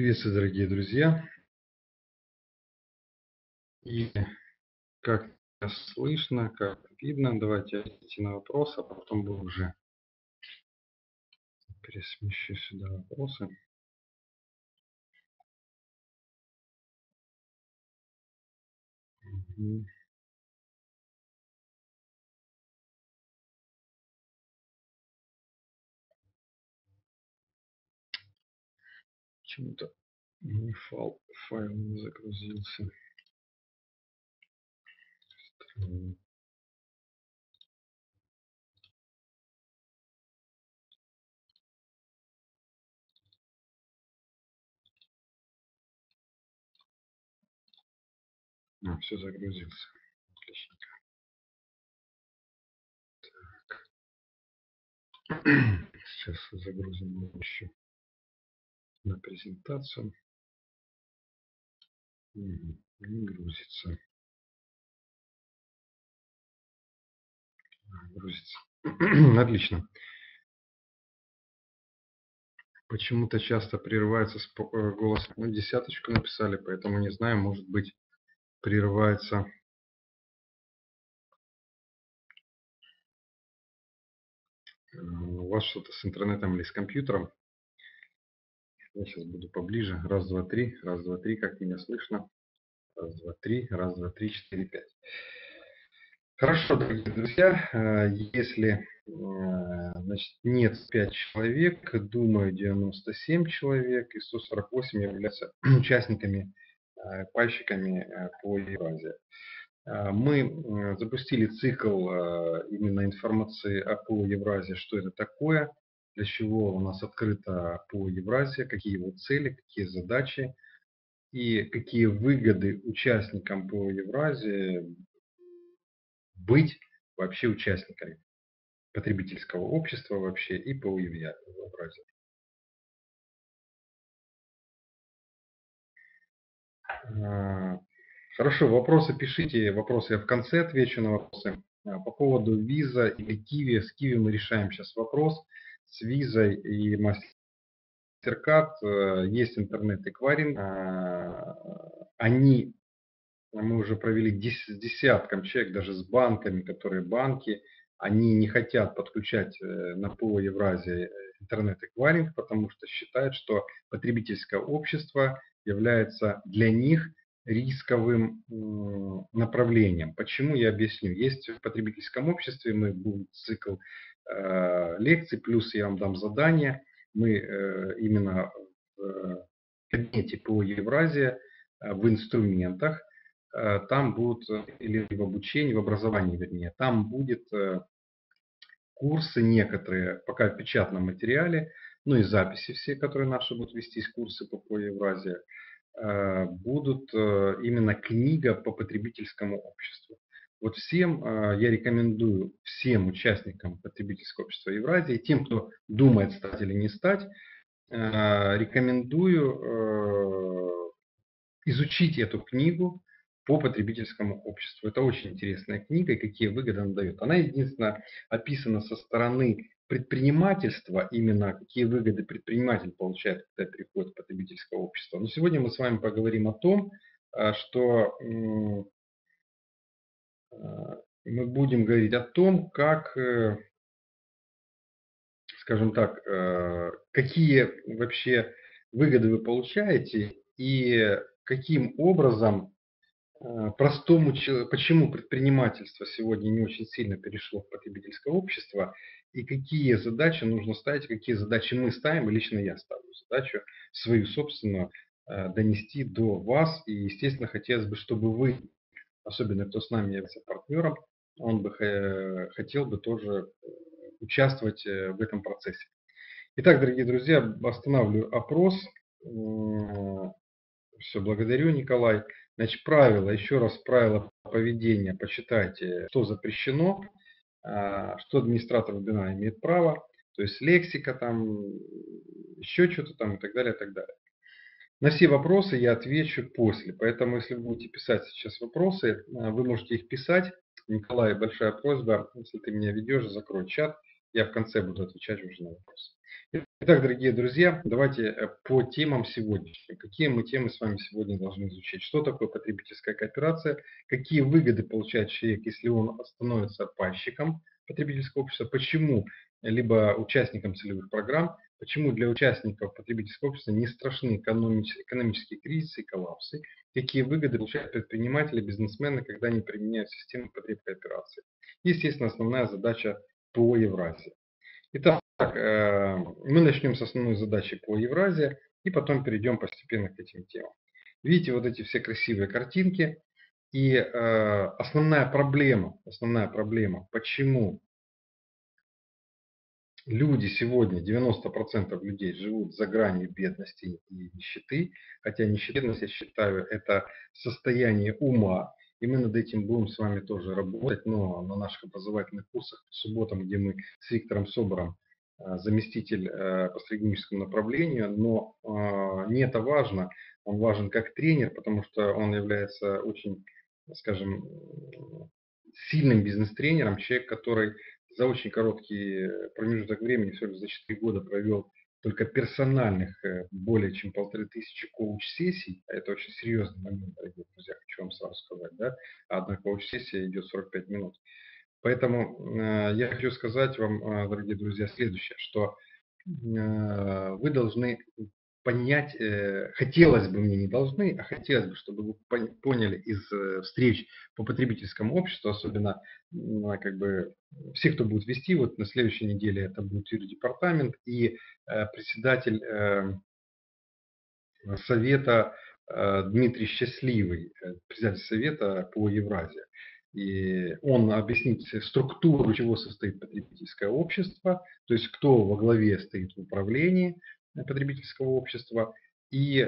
Приветствую, дорогие друзья. И как слышно, как видно, давайте ответим на вопрос, а потом буду уже пересмещу сюда вопросы. Мгм. Почему-то файл не загрузился. Странно. Все загрузился. Отлично. Сейчас загрузим еще на презентацию. Не грузится. Грузится. Отлично. Почему-то часто прерывается голос. Мы десяточку написали, поэтому не знаю, может быть, прерывается. У вас что-то с интернетом или с компьютером. Я сейчас буду поближе. Раз, два, три. Раз, два, три. Как меня слышно? Раз, два, три. Раз, два, три, четыре, пять. Хорошо, дорогие друзья. Если значит, нет 5 человек, думаю, 97 человек и 148 являются участниками, пайщиками по Евразии. Мы запустили цикл именно информации о ПО Евразии, что это такое, для чего у нас открыто ПО Евразия, какие его цели, какие задачи и какие выгоды участникам ПО Евразии быть вообще участниками потребительского общества вообще и ПО Евразии. Хорошо, вопросы пишите, вопросы я в конце отвечу на вопросы. По поводу Visa или Kiwi, с Kiwi мы решаем сейчас вопрос. С Visa и MasterCard есть интернет-эквайринг. Мы уже провели с десятком человек, даже с банками, которые банки, они не хотят подключать на ПО Евразии интернет-эквайринг, потому что считают, что потребительское общество является для них рисковым направлением. Почему, я объясню. Есть в потребительском обществе, мы будем цикл лекций, плюс я вам дам задание. Мы именно в кабинете ПО Евразия в инструментах, там будут, или в обучении, в образовании вернее, там будет курсы некоторые, пока в печатном материале, ну и записи все, которые наши будут вестись, курсы по Евразии, будут именно книга по потребительскому обществу. Вот всем я рекомендую, всем участникам потребительского общества Евразии, тем, кто думает стать или не стать, рекомендую изучить эту книгу по потребительскому обществу. Это очень интересная книга, и какие выгоды она дает. Она единственно описана со стороны предпринимательства, именно какие выгоды предприниматель получает, когда переходит в потребительское общество. Но сегодня мы с вами поговорим о том, что мы будем говорить о том, как, скажем так, какие вообще выгоды вы получаете и каким образом почему предпринимательство сегодня не очень сильно перешло в потребительское общество и какие задачи нужно ставить, какие задачи мы ставим, и лично я ставлю задачу свою собственную донести до вас. И, естественно, хотелось бы, чтобы вы, особенно кто с нами является партнером, он бы хотел бы тоже участвовать в этом процессе. Итак, дорогие друзья, останавливаю опрос. Все, благодарю, Николай. Значит, правила, еще раз правила поведения почитайте, что запрещено, что администратор вебинара имеет право, то есть лексика там, еще что-то там и так далее, и так далее. На все вопросы я отвечу после, поэтому если вы будете писать сейчас вопросы, вы можете их писать. Николай, большая просьба, если ты меня ведешь, закрой чат, я в конце буду отвечать уже на вопросы. Итак, дорогие друзья, давайте по темам сегодняшним. Какие мы темы с вами сегодня должны изучить? Что такое потребительская кооперация? Какие выгоды получает человек, если он становится пайщиком потребительского общества? Почему? Либо участником целевых программ. Почему для участников потребительского общества не страшны экономические кризисы и коллапсы? Какие выгоды получают предприниматели, бизнесмены, когда они применяют систему потребкооперации? Естественно, основная задача по Евразии. Итак, мы начнем с основной задачи по Евразии и потом перейдем постепенно к этим темам. Видите вот эти все красивые картинки. И основная проблема, почему люди сегодня, 90% людей живут за гранью бедности и нищеты, хотя нищетность, я считаю, это состояние ума, и мы над этим будем с вами тоже работать, но на наших образовательных курсах по субботам, где мы с Виктором Собором, заместитель по стратегическому направлению, но не это важно, он важен как тренер, потому что он является очень, скажем, сильным бизнес-тренером, человек, который за очень короткий промежуток времени, всего лишь за 4 года провел только персональных более чем 1500 коуч-сессий, а это очень серьезный момент, дорогие друзья, хочу вам сразу сказать, да, одна коуч-сессия идет 45 минут. Поэтому я хочу сказать вам, дорогие друзья, следующее, что вы должны понять, хотелось бы, мне не должны, а хотелось бы, чтобы вы поняли из встреч по потребительскому обществу, особенно как бы все, кто будет вести, вот на следующей неделе это будет юридепартамент и председатель совета Дмитрий Счастливый, председатель совета по Евразии. И он объяснит структуру, чего состоит потребительское общество, то есть кто во главе стоит в управлении потребительского общества, и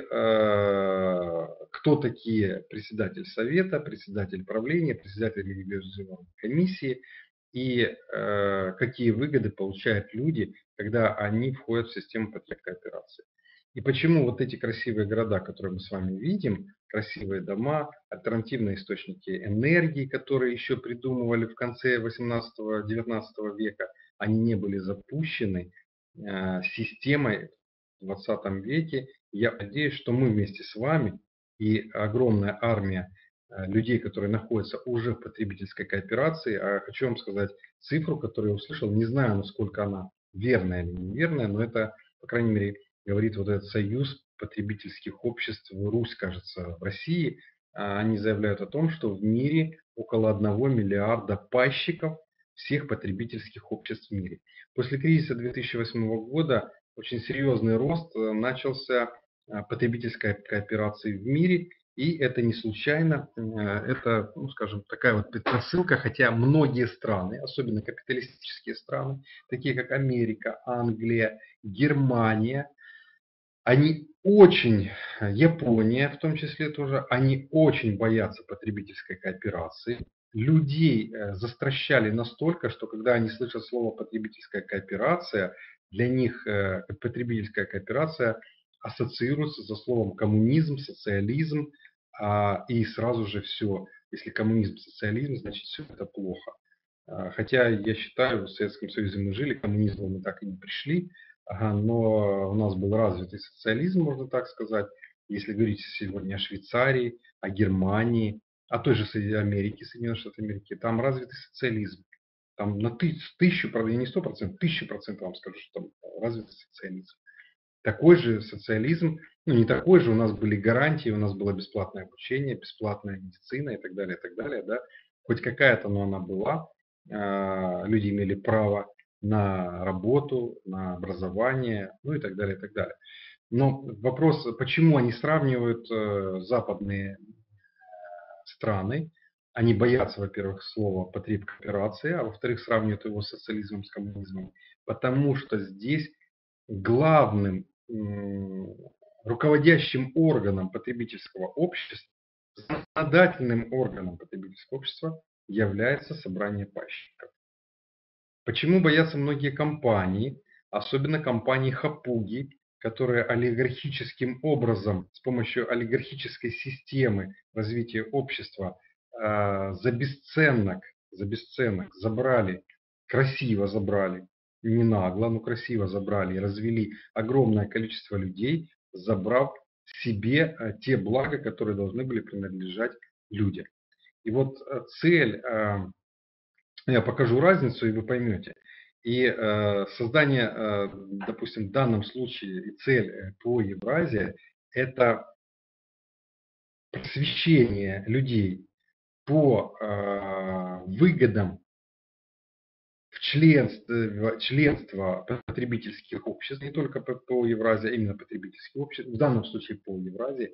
кто такие председатель совета, председатель правления, председатель ревизионной комиссии, и какие выгоды получают люди, когда они входят в систему потребкооперации. И почему вот эти красивые города, которые мы с вами видим, красивые дома, альтернативные источники энергии, которые еще придумывали в конце 18-19 века, они не были запущены системой в 20 веке. Я надеюсь, что мы вместе с вами и огромная армия людей, которые находятся уже в потребительской кооперации, а хочу вам сказать цифру, которую я услышал, не знаю, насколько она верная или неверная, но это, по крайней мере, говорит вот этот союз потребительских обществ, Русь, кажется, в России. Они заявляют о том, что в мире около 1 миллиарда пайщиков всех потребительских обществ в мире. После кризиса 2008 года очень серьезный рост начался потребительской кооперации в мире. И это не случайно, это, ну, скажем, такая вот предпосылка, хотя многие страны, особенно капиталистические страны, такие как Америка, Англия, Германия, они очень, Япония в том числе тоже, они очень боятся потребительской кооперации. Людей застращали настолько, что когда они слышат слово потребительская кооперация, для них потребительская кооперация ассоциируется со словом коммунизм, социализм, и сразу же все. Если коммунизм, социализм, значит все это плохо. Хотя я считаю, в Советском Союзе мы жили, к коммунизму мы так и не пришли, но у нас был развитый социализм, можно так сказать. Если говорить сегодня о Швейцарии, о Германии, о той же Америке, Соединенных Штатах Америки, там развитый социализм. Там на тысячу, правда, не 100%, 1000% вам скажу, что там развитый социализм. Такой же социализм, ну не такой же, у нас были гарантии, у нас было бесплатное обучение, бесплатная медицина и так далее, да. Хоть какая-то, но она была. Люди имели право на работу, на образование, ну и так далее, и так далее. Но вопрос, почему они сравнивают западные страны, они боятся, во-первых, слова потребкооперации, а во-вторых, сравнивают его с социализмом, с коммунизмом, потому что здесь главным руководящим органом потребительского общества, законодательным органом потребительского общества является собрание пайщиков. Почему боятся многие компании, особенно компании хапуги, которые олигархическим образом, с помощью олигархической системы развития общества за бесценок забрали, красиво забрали не нагло, но красиво забрали и развели огромное количество людей, забрав себе те блага, которые должны были принадлежать людям. И вот цель, я покажу разницу, и вы поймете. И создание, допустим, в данном случае и цель по Евразии – это просвещение людей по выгодам в членство потребительских обществ, не только по Евразии, а именно потребительских обществ, в данном случае по Евразии,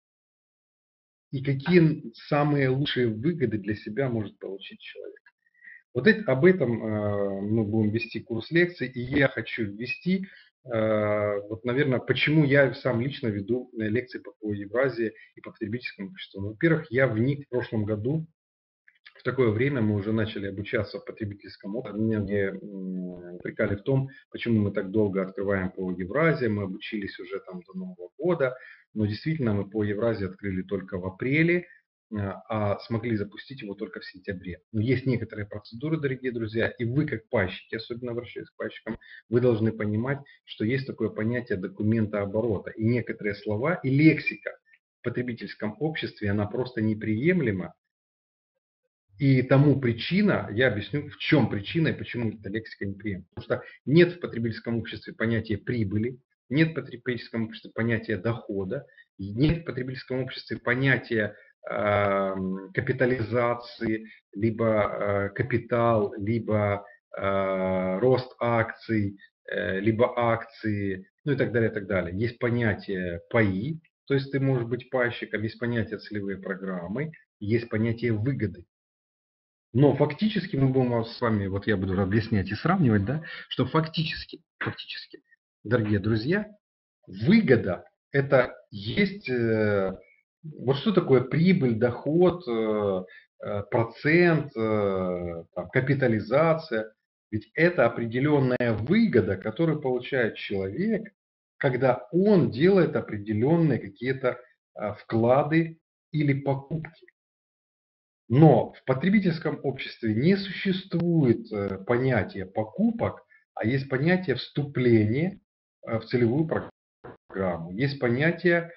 и какие самые лучшие выгоды для себя может получить человек. Вот об этом мы будем вести курс лекций, и я хочу ввести, вот, наверное, почему я сам лично веду лекции по Евразии и по потребительскому обществу. Во-первых, я вник в прошлом году. В такое время мы уже начали обучаться в потребительском опыте. Мне упрекали в том, почему мы так долго открываем по Евразии. Мы обучились уже там до Нового года, но действительно мы по Евразии открыли только в апреле, а смогли запустить его только в сентябре. Но есть некоторые процедуры, дорогие друзья, и вы как пайщики, особенно обращаясь к пайщикам, вы должны понимать, что есть такое понятие документа оборота. И некоторые слова и лексика в потребительском обществе, она просто неприемлема. И тому причина, я объясню, в чем причина и почему эта лексика неприемлема. Потому что нет в потребительском обществе понятия прибыли, нет в потребительском обществе понятия дохода, нет в потребительском обществе понятия капитализации, либо капитал, либо рост акций, либо акции, ну и так далее, и так далее. Есть понятие паи, то есть ты можешь быть пайщиком, есть понятие целевые программы, есть понятие выгоды. Но фактически мы будем с вами, вот я буду объяснять и сравнивать, да, что фактически, дорогие друзья, выгода – это есть, вот что такое прибыль, доход, процент, там, капитализация. Ведь это определенная выгода, которую получает человек, когда он делает определенные какие-то вклады или покупки. Но в потребительском обществе не существует понятия покупок, а есть понятие вступления в целевую программу. Есть понятие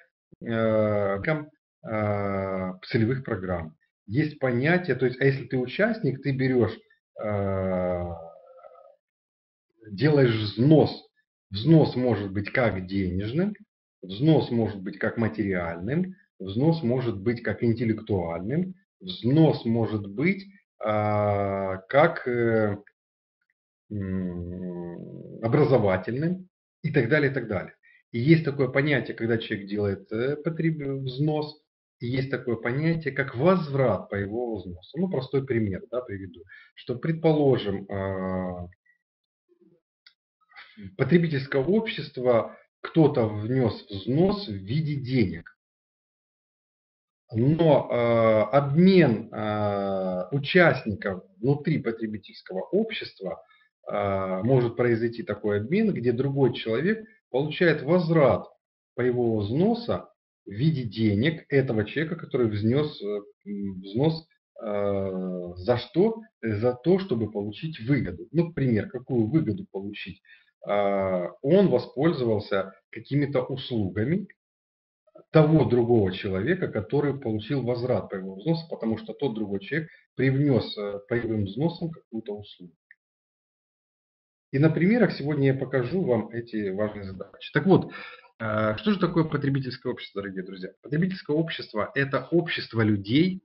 целевых программ. Есть понятие, то есть, а если ты участник, ты берешь, делаешь взнос. Взнос может быть как денежным, взнос может быть как материальным, взнос может быть как интеллектуальным, взнос может быть как образовательным и так далее, и так далее. И есть такое понятие, когда человек делает взнос, и есть такое понятие, как возврат по его взносу. Ну, простой пример, да, приведу. Что, предположим, потребительского общества кто-то внес взнос в виде денег. Но обмен участников внутри потребительского общества может произойти такой обмен, где другой человек получает возврат по его взноса в виде денег этого человека, который внес взнос за что? За то, чтобы получить выгоду. Ну, например, какую выгоду получить? Он воспользовался какими-то услугами того другого человека, который получил возврат по его взносу, потому что тот другой человек привнес паевым взносом какую-то услугу. И на примерах сегодня я покажу вам эти важные задачи. Так вот, что же такое потребительское общество, дорогие друзья? Потребительское общество – это общество людей,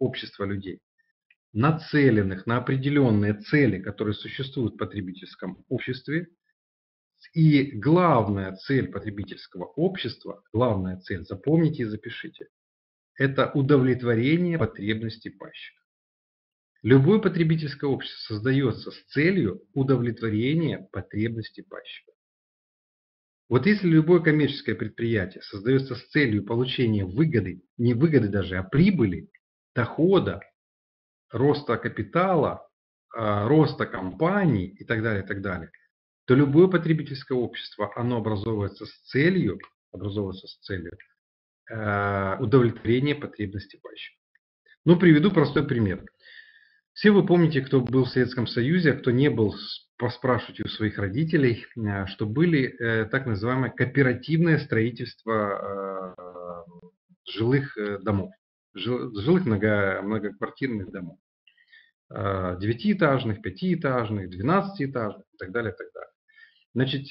нацеленных на определенные цели, которые существуют в потребительском обществе. И главная цель потребительского общества, главная цель, запомните и запишите, это удовлетворение потребностей пайщика. Любое потребительское общество создается с целью удовлетворения потребностей пайщика. Вот если любое коммерческое предприятие создается с целью получения выгоды, не выгоды даже, а прибыли, дохода, роста капитала, роста компаний и так далее, то любое потребительское общество, оно образовывается с целью удовлетворения потребностей пайщика. Ну, приведу простой пример. Все вы помните, кто был в Советском Союзе, а кто не был, поспрашивайте у своих родителей, что были так называемое кооперативное строительство жилых домов, жилых многоквартирных домов. 9-этажных, 5-этажных, 12-этажных и так далее, и так далее. Значит,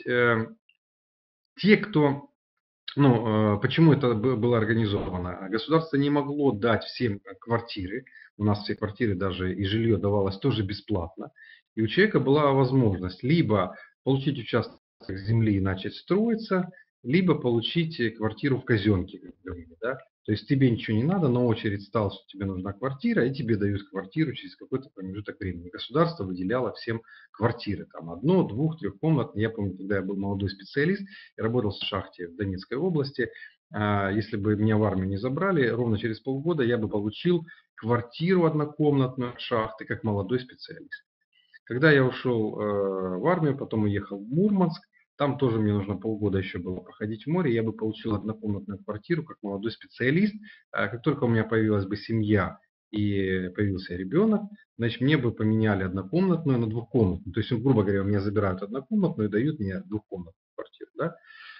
те, кто, почему это было организовано? Государство не могло дать всем квартиры. У нас все квартиры, даже и жилье давалось тоже бесплатно. И у человека была возможность либо получить участок земли и начать строиться, либо получить квартиру в казенке, как говорили, да? То есть тебе ничего не надо, на очередь стал, что тебе нужна квартира, и тебе дают квартиру через какой-то промежуток времени. Государство выделяло всем квартиры, там, 1-, 2-, 3-комнатные. Я помню, когда я был молодой специалист, я работал в шахте в Донецкой области. Если бы меня в армию не забрали, ровно через полгода я бы получил квартиру однокомнатную от шахты, как молодой специалист. Когда я ушел в армию, потом уехал в Мурманск, там тоже мне нужно полгода еще было походить в море, я бы получил однокомнатную квартиру как молодой специалист. Как только у меня появилась бы семья и появился ребенок, значит, мне бы поменяли однокомнатную на 2-комнатную. То есть, грубо говоря, у меня забирают однокомнатную и дают мне 2-комнатную квартиру. Да?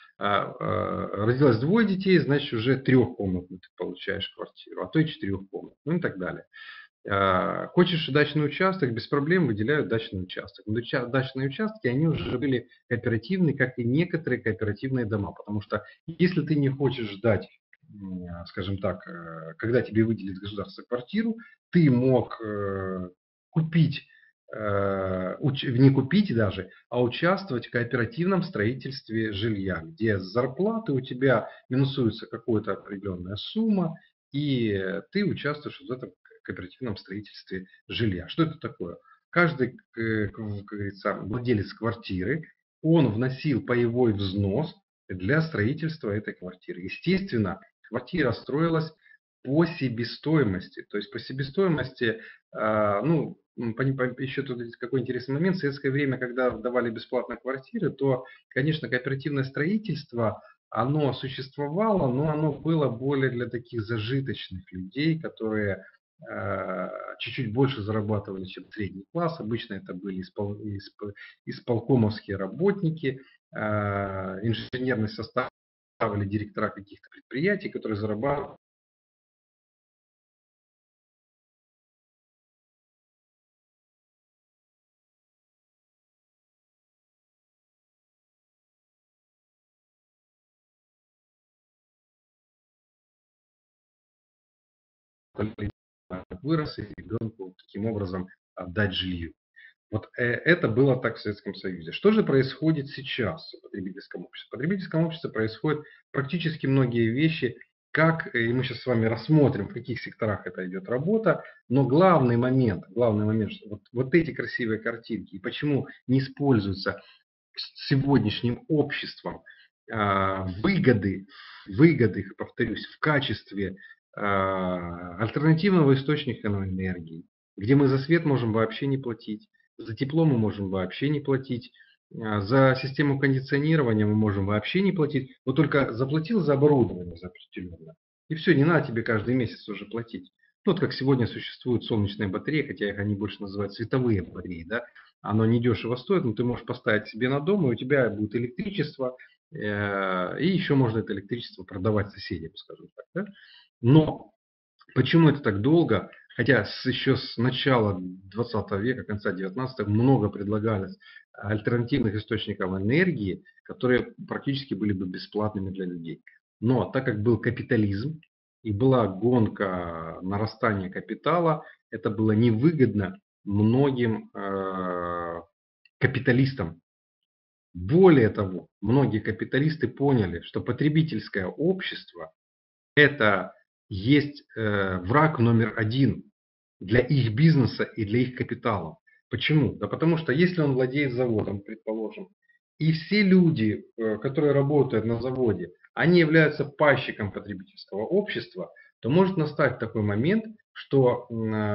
Родилось 2 детей, значит, уже 3-комнатную ты получаешь квартиру, а то и 4-комнатную, ну и так далее. Хочешь дачный участок, без проблем выделяют дачный участок. Но дачные участки, они уже были кооперативные, как и некоторые кооперативные дома. Потому что если ты не хочешь ждать, скажем так, когда тебе выделит государство квартиру, ты мог купить, не купить даже, а участвовать в кооперативном строительстве жилья, где с зарплаты у тебя минусуется какая-то определенная сумма, и ты участвуешь в этом кооперативном строительстве жилья. Что это такое? Каждый, как говорится, владелец квартиры, он вносил паевой взнос для строительства этой квартиры. Естественно, квартира строилась по себестоимости. То есть по себестоимости, еще тут какой интересный момент. В советское время, когда давали бесплатно квартиры, то, конечно, кооперативное строительство, оно существовало, но оно было более для таких зажиточных людей, которые чуть-чуть больше зарабатывали, чем средний класс. Обычно это были исполкомовские работники, инженерный состав или директора каких-то предприятий, которые зарабатывали вырос, и ребенку таким образом отдать жилье. Вот это было так в Советском Союзе. Что же происходит сейчас в потребительском обществе? В потребительском обществе происходят практически многие вещи, как, и мы сейчас с вами рассмотрим, в каких секторах это идет работа, но главный момент, что вот эти красивые картинки, и почему не используются сегодняшним обществом выгоды, повторюсь, в качестве альтернативного источника энергии, где мы за свет можем вообще не платить, за тепло мы можем вообще не платить, за систему кондиционирования мы можем вообще не платить, но только заплатил за оборудование за определенное. И все, не надо тебе каждый месяц уже платить. Ну, вот как сегодня существуют солнечные батареи, хотя их они больше называют световые батареи, да, оно недешево стоит, но ты можешь поставить себе на дом, и у тебя будет электричество, и еще можно это электричество продавать соседям, скажем так. Да? Но почему это так долго? Хотя еще с начала 20 века, конца 19 много предлагалось альтернативных источников энергии, которые практически были бы бесплатными для людей. Но так как был капитализм и была гонка нарастания капитала, это было невыгодно многим капиталистам. Более того, многие капиталисты поняли, что потребительское общество это есть враг номер один для их бизнеса и для их капитала. Почему? Да потому что если он владеет заводом, предположим, и все люди, которые работают на заводе, они являются пайщиком потребительского общества, то может настать такой момент, что,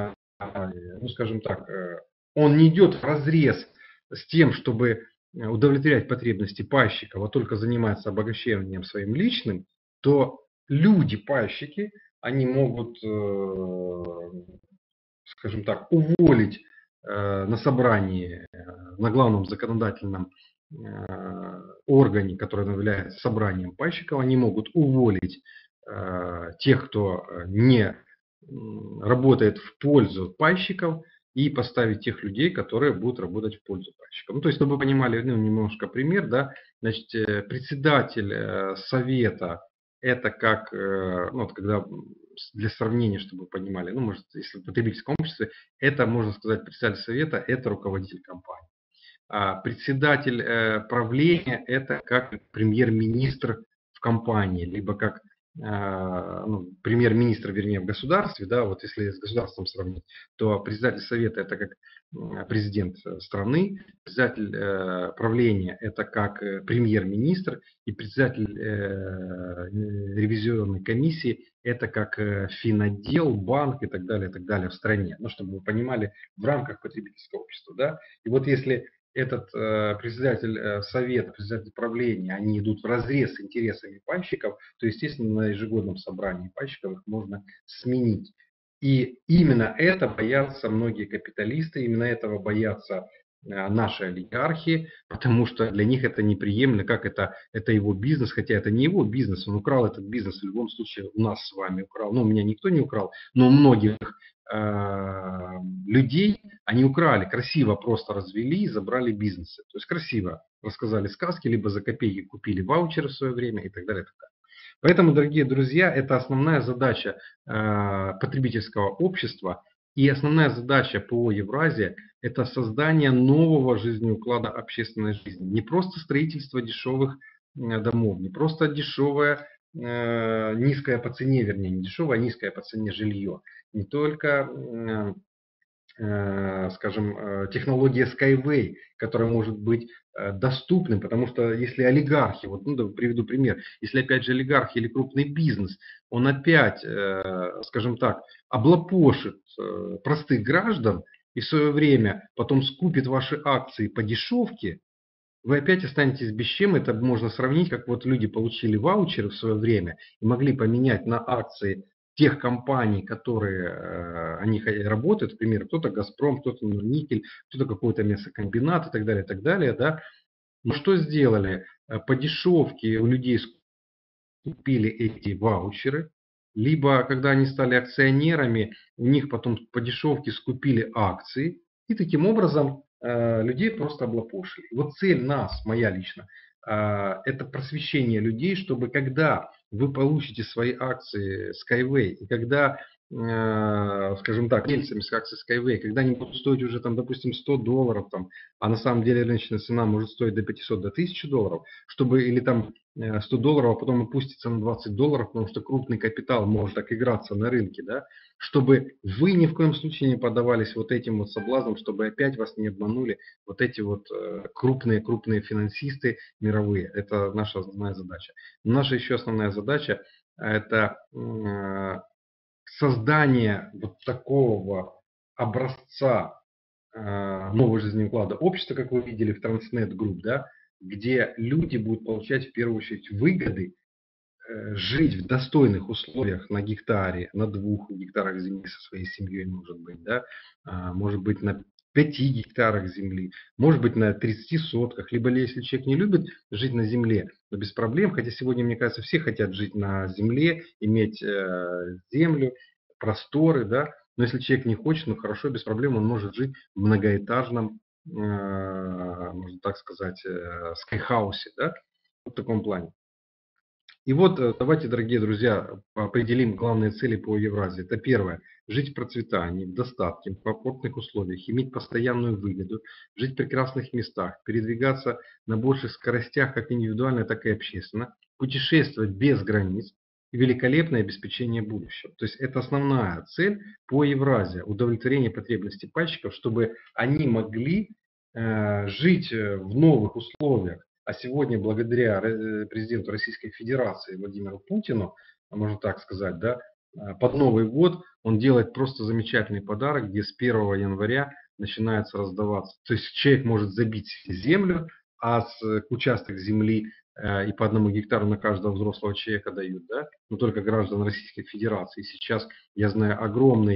скажем так, он не идет вразрез с тем, чтобы удовлетворять потребности пайщиков, а только занимается обогащением своим личным, то люди-пайщики, они могут, скажем так, уволить на собрании, на главном законодательном органе, который является собранием пайщиков, они могут уволить тех, кто не работает в пользу пайщиков, и поставить тех людей, которые будут работать в пользу пайщиков. Ну, то есть, чтобы вы понимали, немножко пример, да, значит, председатель совета, это как, ну, вот когда для сравнения, чтобы вы понимали, ну, может, если в потребительском обществе, это, можно сказать, председатель совета, это руководитель компании. А председатель правления это как премьер-министр в компании, либо как ну, премьер-министр, вернее, в государстве, да, вот если с государством сравнить, то председатель совета это как президент страны, председатель правления это как премьер-министр, и председатель ревизионной комиссии это как финотдел, банк и так далее в стране. Ну, чтобы вы понимали, в рамках потребительского общества, да. И вот если этот председатель совета, председатель правления, они идут вразрез с интересами пайщиков, то, естественно, на ежегодном собрании пайщиков их можно сменить. И именно это боятся многие капиталисты, именно этого боятся наши олигархи, потому что для них это неприемлемо, как это его бизнес, хотя это не его бизнес, он украл этот бизнес в любом случае у нас с вами украл, ну у меня никто не украл, но у многих людей они украли, красиво просто развели и забрали бизнесы. То есть красиво рассказали сказки, либо за копейки купили ваучеры в свое время и так далее. И так далее. Поэтому, дорогие друзья, это основная задача потребительского общества и основная задача ПО «Евразия» – это создание нового жизнеуклада общественной жизни. Не просто строительство дешевых домов, не просто дешевое, низкое по цене, вернее, не дешевое, а низкое по цене жилье. Не только скажем, технология Skyway, которая может быть доступным, потому что если олигархи, вот ну, приведу пример, если опять же олигархи или крупный бизнес, он опять, скажем так, облапошит простых граждан и в свое время потом скупит ваши акции по дешевке, вы опять останетесь без чем. Это можно сравнить, как вот люди получили ваучеры в свое время и могли поменять на акции тех компаний, которые они работают, например, кто-то Газпром, кто-то Никель, кто-то какой-то мясокомбинат и так далее, да. Но что сделали? По дешевке у людей купили эти ваучеры, либо когда они стали акционерами, у них потом по дешевке скупили акции, и таким образом людей просто облапошили. Вот цель нас, моя лично, это просвещение людей, чтобы когда вы получите свои акции Skyway, и когда, скажем так, владельцами акций Skyway, когда они будут стоить уже, там, допустим, $100, там, а на самом деле рыночная цена может стоить до 500, до $1000, чтобы, или там $100, а потом опустится на $20, потому что крупный капитал может так играться на рынке, да, чтобы вы ни в коем случае не поддавались вот этим вот соблазнам, чтобы опять вас не обманули вот эти вот крупные финансисты мировые. Это наша основная задача. Наша еще основная задача это создание вот такого образца нового жизнеуклада общества, как вы видели в Transnet Group, да, где люди будут получать в первую очередь выгоды, жить в достойных условиях на гектаре, на 2 гектарах земли со своей семьей, может быть, да, может быть на 5 гектарах земли, может быть на 30 сотках, либо если человек не любит жить на земле, то без проблем, хотя сегодня, мне кажется, все хотят жить на земле, иметь землю, просторы, да, но если человек не хочет, ну хорошо, без проблем он может жить в многоэтажном, можно так сказать, скайхаусе, да, в таком плане. И вот давайте, дорогие друзья, определим главные цели по Евразии. Это первое. Жить в процветании, в достатке, в комфортных условиях, иметь постоянную выгоду, жить в прекрасных местах, передвигаться на больших скоростях как индивидуально, так и общественно, путешествовать без границ и великолепное обеспечение будущего. То есть это основная цель по Евразии. Удовлетворение потребностей пайщиков, чтобы они могли жить в новых условиях. А сегодня, благодаря президенту Российской Федерации Владимиру Путину, можно так сказать, да, под Новый год он делает просто замечательный подарок, где с 1 января начинается раздаваться. То есть человек может забить землю, а с участок земли и по 1 гектару на каждого взрослого человека дают, да, но только граждан Российской Федерации. Сейчас, я знаю, огромный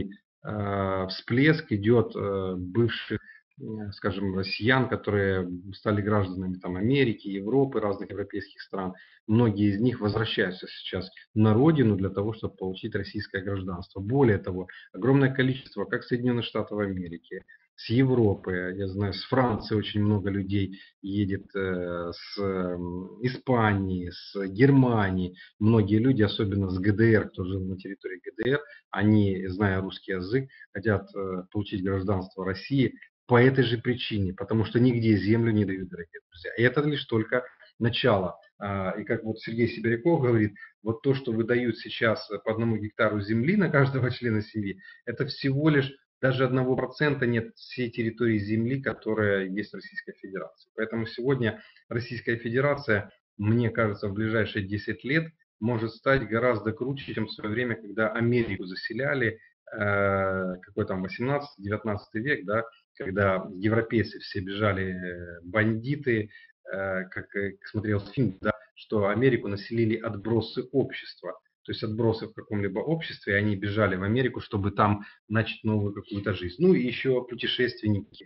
всплеск идет бывших, скажем, россиян, которые стали гражданами там, Америки, Европы, разных европейских стран. Многие из них возвращаются сейчас на родину для того, чтобы получить российское гражданство. Более того, огромное количество, как Соединенных Штатов Америки, с Европы, я знаю, с Франции очень много людей едет, с Испании, с Германии. Многие люди, особенно с ГДР, кто жил на территории ГДР, они, зная русский язык, хотят получить гражданство России по этой же причине, потому что нигде землю не дают, дорогие друзья. И это лишь только начало. И как вот Сергей Сибиряков говорит, вот то, что выдают сейчас по 1 гектару земли на каждого члена семьи, это всего лишь даже 1% нет всей территории земли, которая есть в Российской Федерации. Поэтому сегодня Российская Федерация, мне кажется, в ближайшие 10 лет может стать гораздо круче, чем в свое время, когда Америку заселяли, какой там 18-19 век, да, когда европейцы все бежали, бандиты, как смотрел фильм, да, что Америку населили отбросы общества. То есть отбросы в каком-либо обществе, и они бежали в Америку, чтобы там начать новую какую-то жизнь. Ну и еще путешественники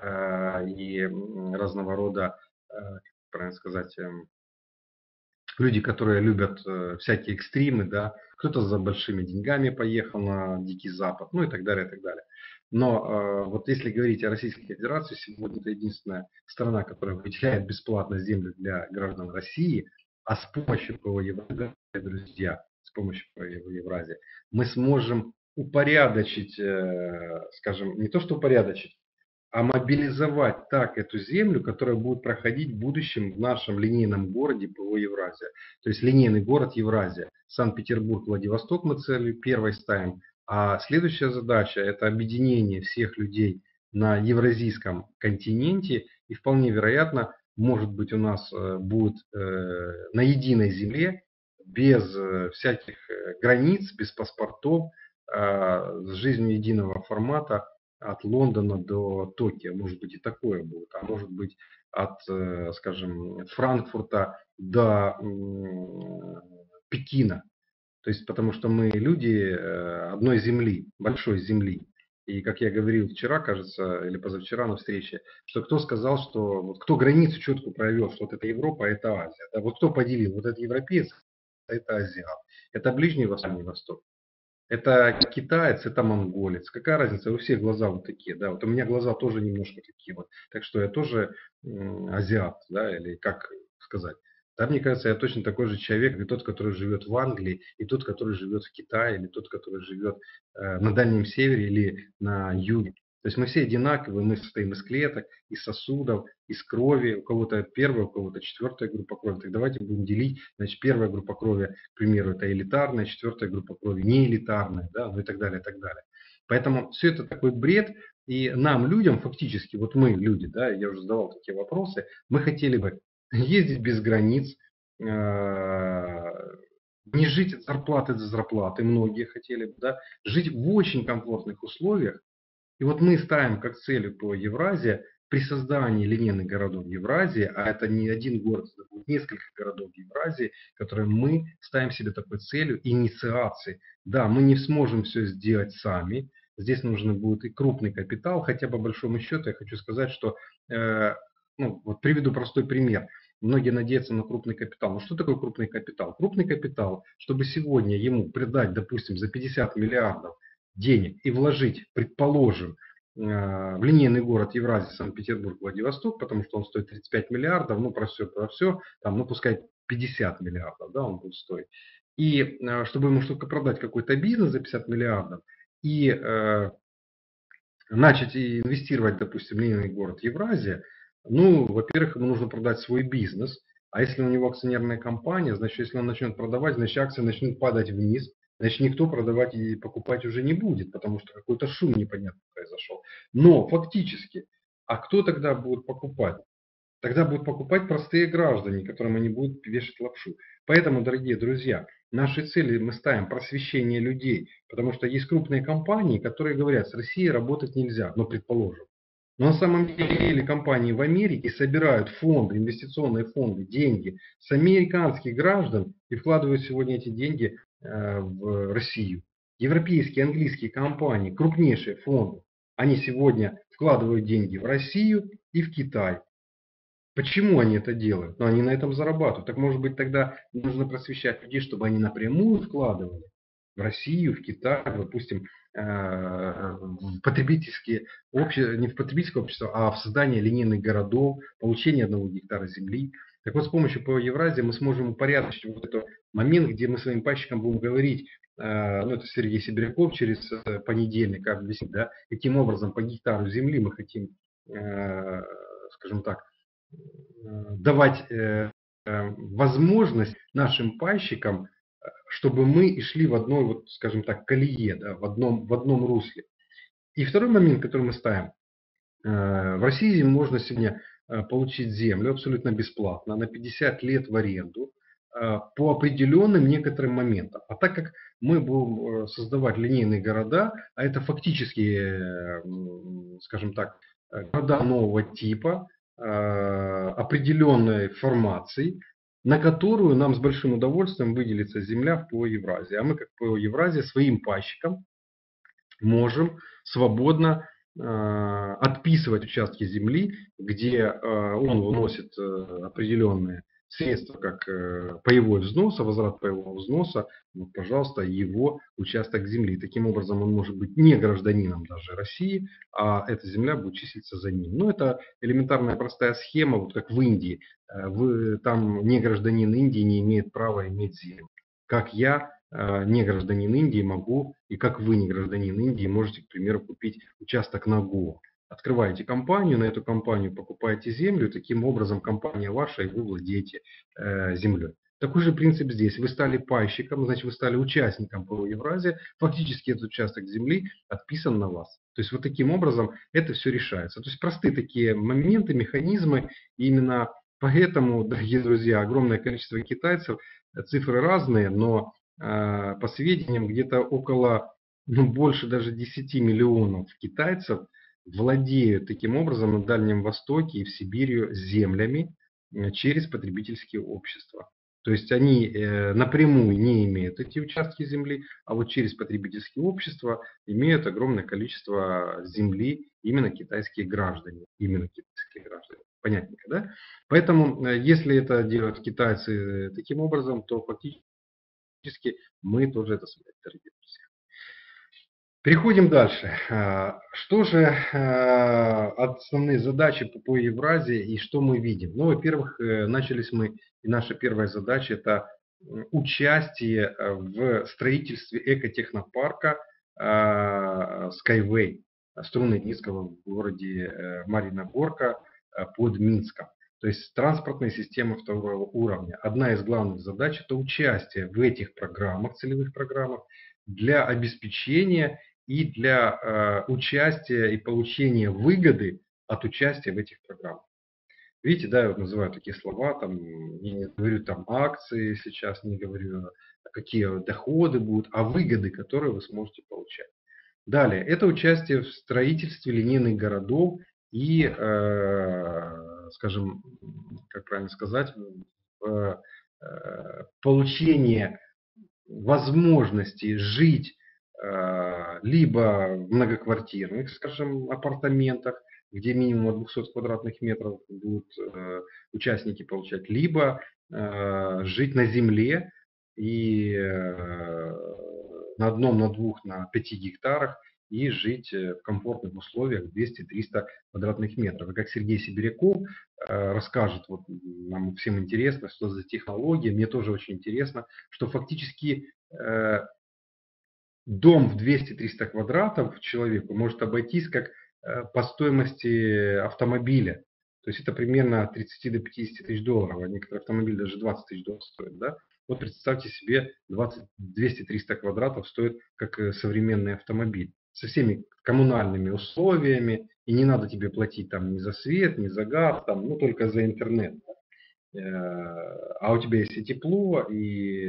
и разного рода, как правильно сказать, люди, которые любят всякие экстримы, да, кто-то за большими деньгами поехал на Дикий Запад, ну и так далее, и так далее. Но вот если говорить о Российской Федерации, сегодня это единственная страна, которая выделяет бесплатно землю для граждан России, а с помощью ПО Евразии, друзья, с помощью ПО Евразии, мы сможем упорядочить, скажем, не то что упорядочить, а мобилизовать так эту землю, которая будет проходить в будущем в нашем линейном городе ПО Евразия. То есть линейный город Евразия. Санкт-Петербург, Владивосток мы целью первой ставим. А следующая задача – это объединение всех людей на евразийском континенте. И вполне вероятно, может быть, у нас будет на единой земле, без всяких границ, без паспортов, с жизнью единого формата, от Лондона до Токио, может быть и такое будет, а может быть от, скажем, от Франкфурта до Пекина. То есть потому что мы люди одной земли, большой земли. И как я говорил вчера, кажется, или позавчера на встрече, что кто сказал, что вот кто границу четко провел, что вот это Европа, а это Азия. Да? Вот кто поделил, вот это европеец, а это азиат. Это Ближний Восток. Это китаец, это монголец. Какая разница? У всех глаза вот такие, да. Вот у меня глаза тоже немножко такие вот. Так что я тоже азиат, да, или как сказать. Да, мне кажется, я точно такой же человек, и тот, который живет в Англии, и тот, который живет в Китае, или тот, который живет на Дальнем Севере или на Юге. То есть мы все одинаковые, мы состоим из клеток, из сосудов, из крови. У кого-то первая, у кого-то четвертая группа крови. Так давайте будем делить. Значит, первая группа крови, к примеру, это элитарная, четвертая группа крови неэлитарная, да, ну и так далее, и так далее. Поэтому все это такой бред. И нам, людям, фактически, вот мы, люди, да, я уже задавал такие вопросы, мы хотели бы ездить без границ, не жить от зарплаты до зарплаты, многие хотели бы, да, жить в очень комфортных условиях. И вот мы ставим как целью по Евразии при создании линейных городов Евразии, а это не один город, это будет несколько городов Евразии, которые мы ставим себе такой целью инициации. Да, мы не сможем все сделать сами, здесь нужен будет и крупный капитал, хотя по большому счету я хочу сказать, что, ну, вот приведу простой пример. Многие надеются на крупный капитал. Но что такое крупный капитал? Крупный капитал, чтобы сегодня ему придать, допустим, за 50 миллиардов денег и вложить, предположим, в линейный город Евразии, Санкт-Петербург, Владивосток, потому что он стоит 35 миллиардов, ну про все, там, ну пускай 50 миллиардов, да, он будет стоить. И чтобы ему что-то продать, какой-то бизнес за 50 миллиардов и начать инвестировать, допустим, в линейный город Евразия, ну, во-первых, ему нужно продать свой бизнес, а если у него акционерная компания, значит, если он начнет продавать, значит, акции начнут падать вниз, значит, никто продавать и покупать уже не будет, потому что какой-то шум непонятный произошел. Но фактически, а кто тогда будет покупать? Тогда будут покупать простые граждане, которым они будут вешать лапшу. Поэтому, дорогие друзья, наши цели мы ставим просвещение людей, потому что есть крупные компании, которые говорят, с Россией работать нельзя, но предположим. Но на самом деле компании в Америке собирают фонды, инвестиционные фонды, деньги с американских граждан и вкладывают сегодня эти деньги в Россию. Европейские, английские компании, крупнейшие фонды, они сегодня вкладывают деньги в Россию и в Китай. Почему они это делают? Ну, они на этом зарабатывают. Так может быть тогда нужно просвещать людей, чтобы они напрямую вкладывали в Россию, в Китай, допустим, в потребительские общества, не в потребительское общество, а в создание линейных городов, получение 1 гектара земли. Так вот, с помощью ПО Евразии мы сможем упорядочить вот этот момент, где мы своим пайщикам будем говорить, ну это Сергей Сибиряков через понедельник объяснит, да, каким образом по гектару земли мы хотим, скажем так, давать возможность нашим пайщикам, чтобы мы и шли в одной, вот, скажем так, колее, да, в одном русле. И второй момент, который мы ставим. В России можно сегодня получить землю абсолютно бесплатно на 50 лет в аренду по определенным некоторым моментам. А так как мы будем создавать линейные города, а это фактически, скажем так, города нового типа, определенной формации, на которую нам с большим удовольствием выделится земля в ПО Евразии. А мы как ПО Евразия своим пайщикам можем свободно отписывать участки земли, где он вносит определенные средства, как паевой взнос, возврат паевого взноса, вот, пожалуйста, его участок земли. Таким образом, он может быть не гражданином даже России, а эта земля будет числиться за ним. Но это элементарная простая схема, вот как в Индии. Там не гражданин Индии не имеет права иметь землю. Как я, не гражданин Индии, могу, и как вы, не гражданин Индии, можете, к примеру, купить участок на Гоа. Открываете компанию, на эту компанию покупаете землю, таким образом компания ваша, и вы владеете землей. Такой же принцип здесь. Вы стали пайщиком, значит, вы стали участником ПО Евразия, фактически этот участок земли отписан на вас. То есть вот таким образом это все решается. То есть простые такие моменты, механизмы. И именно поэтому, дорогие друзья, огромное количество китайцев, цифры разные, но по сведениям где-то около, ну, больше даже 10 миллионов китайцев владеют таким образом на Дальнем Востоке и в Сибири землями через потребительские общества. То есть они напрямую не имеют эти участки земли, а вот через потребительские общества имеют огромное количество земли именно китайские граждане. Именно китайские граждане. Понятненько, да? Поэтому, если это делают китайцы таким образом, то фактически мы тоже это смотрим, дорогие друзья. Переходим дальше. Что же основные задачи по Евразии и что мы видим? Ну, во-первых, начались мы, и наша первая задача – это участие в строительстве экотехнопарка Skyway, струнной низкого в городе Марьина Горка под Минском. То есть транспортная система второго уровня. Одна из главных задач – это участие в этих программах, целевых программах, для обеспечения и для участия и получения выгоды от участия в этих программах. Видите, да, я вот называю такие слова, там, я не говорю там акции сейчас, не говорю, какие доходы будут, а выгоды, которые вы сможете получать. Далее, это участие в строительстве линейных городов и, скажем, как правильно сказать, получение возможности жить либо в многоквартирных, скажем, апартаментах, где минимум от 200 квадратных метров будут участники получать, либо жить на земле и на одном, на двух, на 5 гектарах и жить в комфортных условиях 200-300 квадратных метров. И как Сергей Сибиряков расскажет, вот нам всем интересно, что за технология, мне тоже очень интересно, что фактически дом в 200-300 квадратов человеку может обойтись как по стоимости автомобиля. То есть это примерно от 30 до 50 тысяч долларов, а некоторые автомобили даже 20 тысяч долларов стоят. Да? Вот представьте себе, 200-300 квадратов стоит как современный автомобиль. Со всеми коммунальными условиями, и не надо тебе платить там ни за свет, ни за газ, там, ну только за интернет. А у тебя есть и тепло, и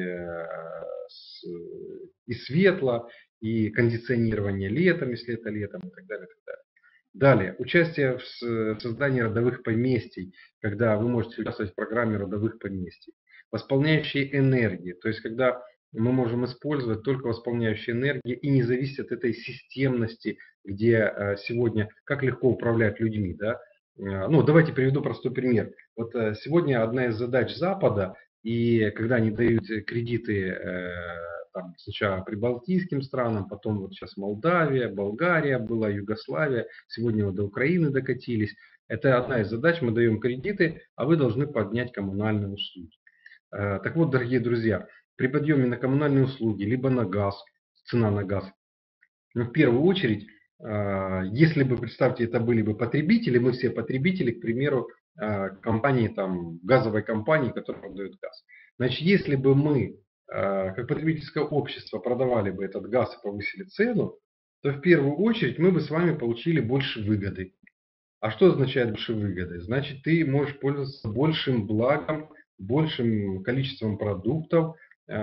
светло, и кондиционирование летом, если это летом, и так далее, и так далее. Далее, участие в создании родовых поместий, когда вы можете участвовать в программе родовых поместий. Восполняющие энергии, то есть когда мы можем использовать только восполняющие энергии и не зависит от этой системности, где сегодня как легко управлять людьми. Да? Ну, давайте приведу простой пример. Вот сегодня одна из задач Запада, и когда они дают кредиты там, сначала прибалтийским странам, потом вот сейчас Молдавия, Болгария была, Югославия, сегодня вот до Украины докатились. Это одна из задач, мы даем кредиты, а вы должны поднять коммунальные услуги. Так вот, дорогие друзья, при подъеме на коммунальные услуги, либо на газ, цена на газ, но в первую очередь, если бы, представьте, это были бы потребители, мы все потребители, к примеру, компании, там, газовой компании, которая продает газ. Значит, если бы мы, как потребительское общество, продавали бы этот газ и повысили цену, то в первую очередь мы бы с вами получили больше выгоды. А что означает больше выгоды? Значит, ты можешь пользоваться большим благом, большим количеством продуктов,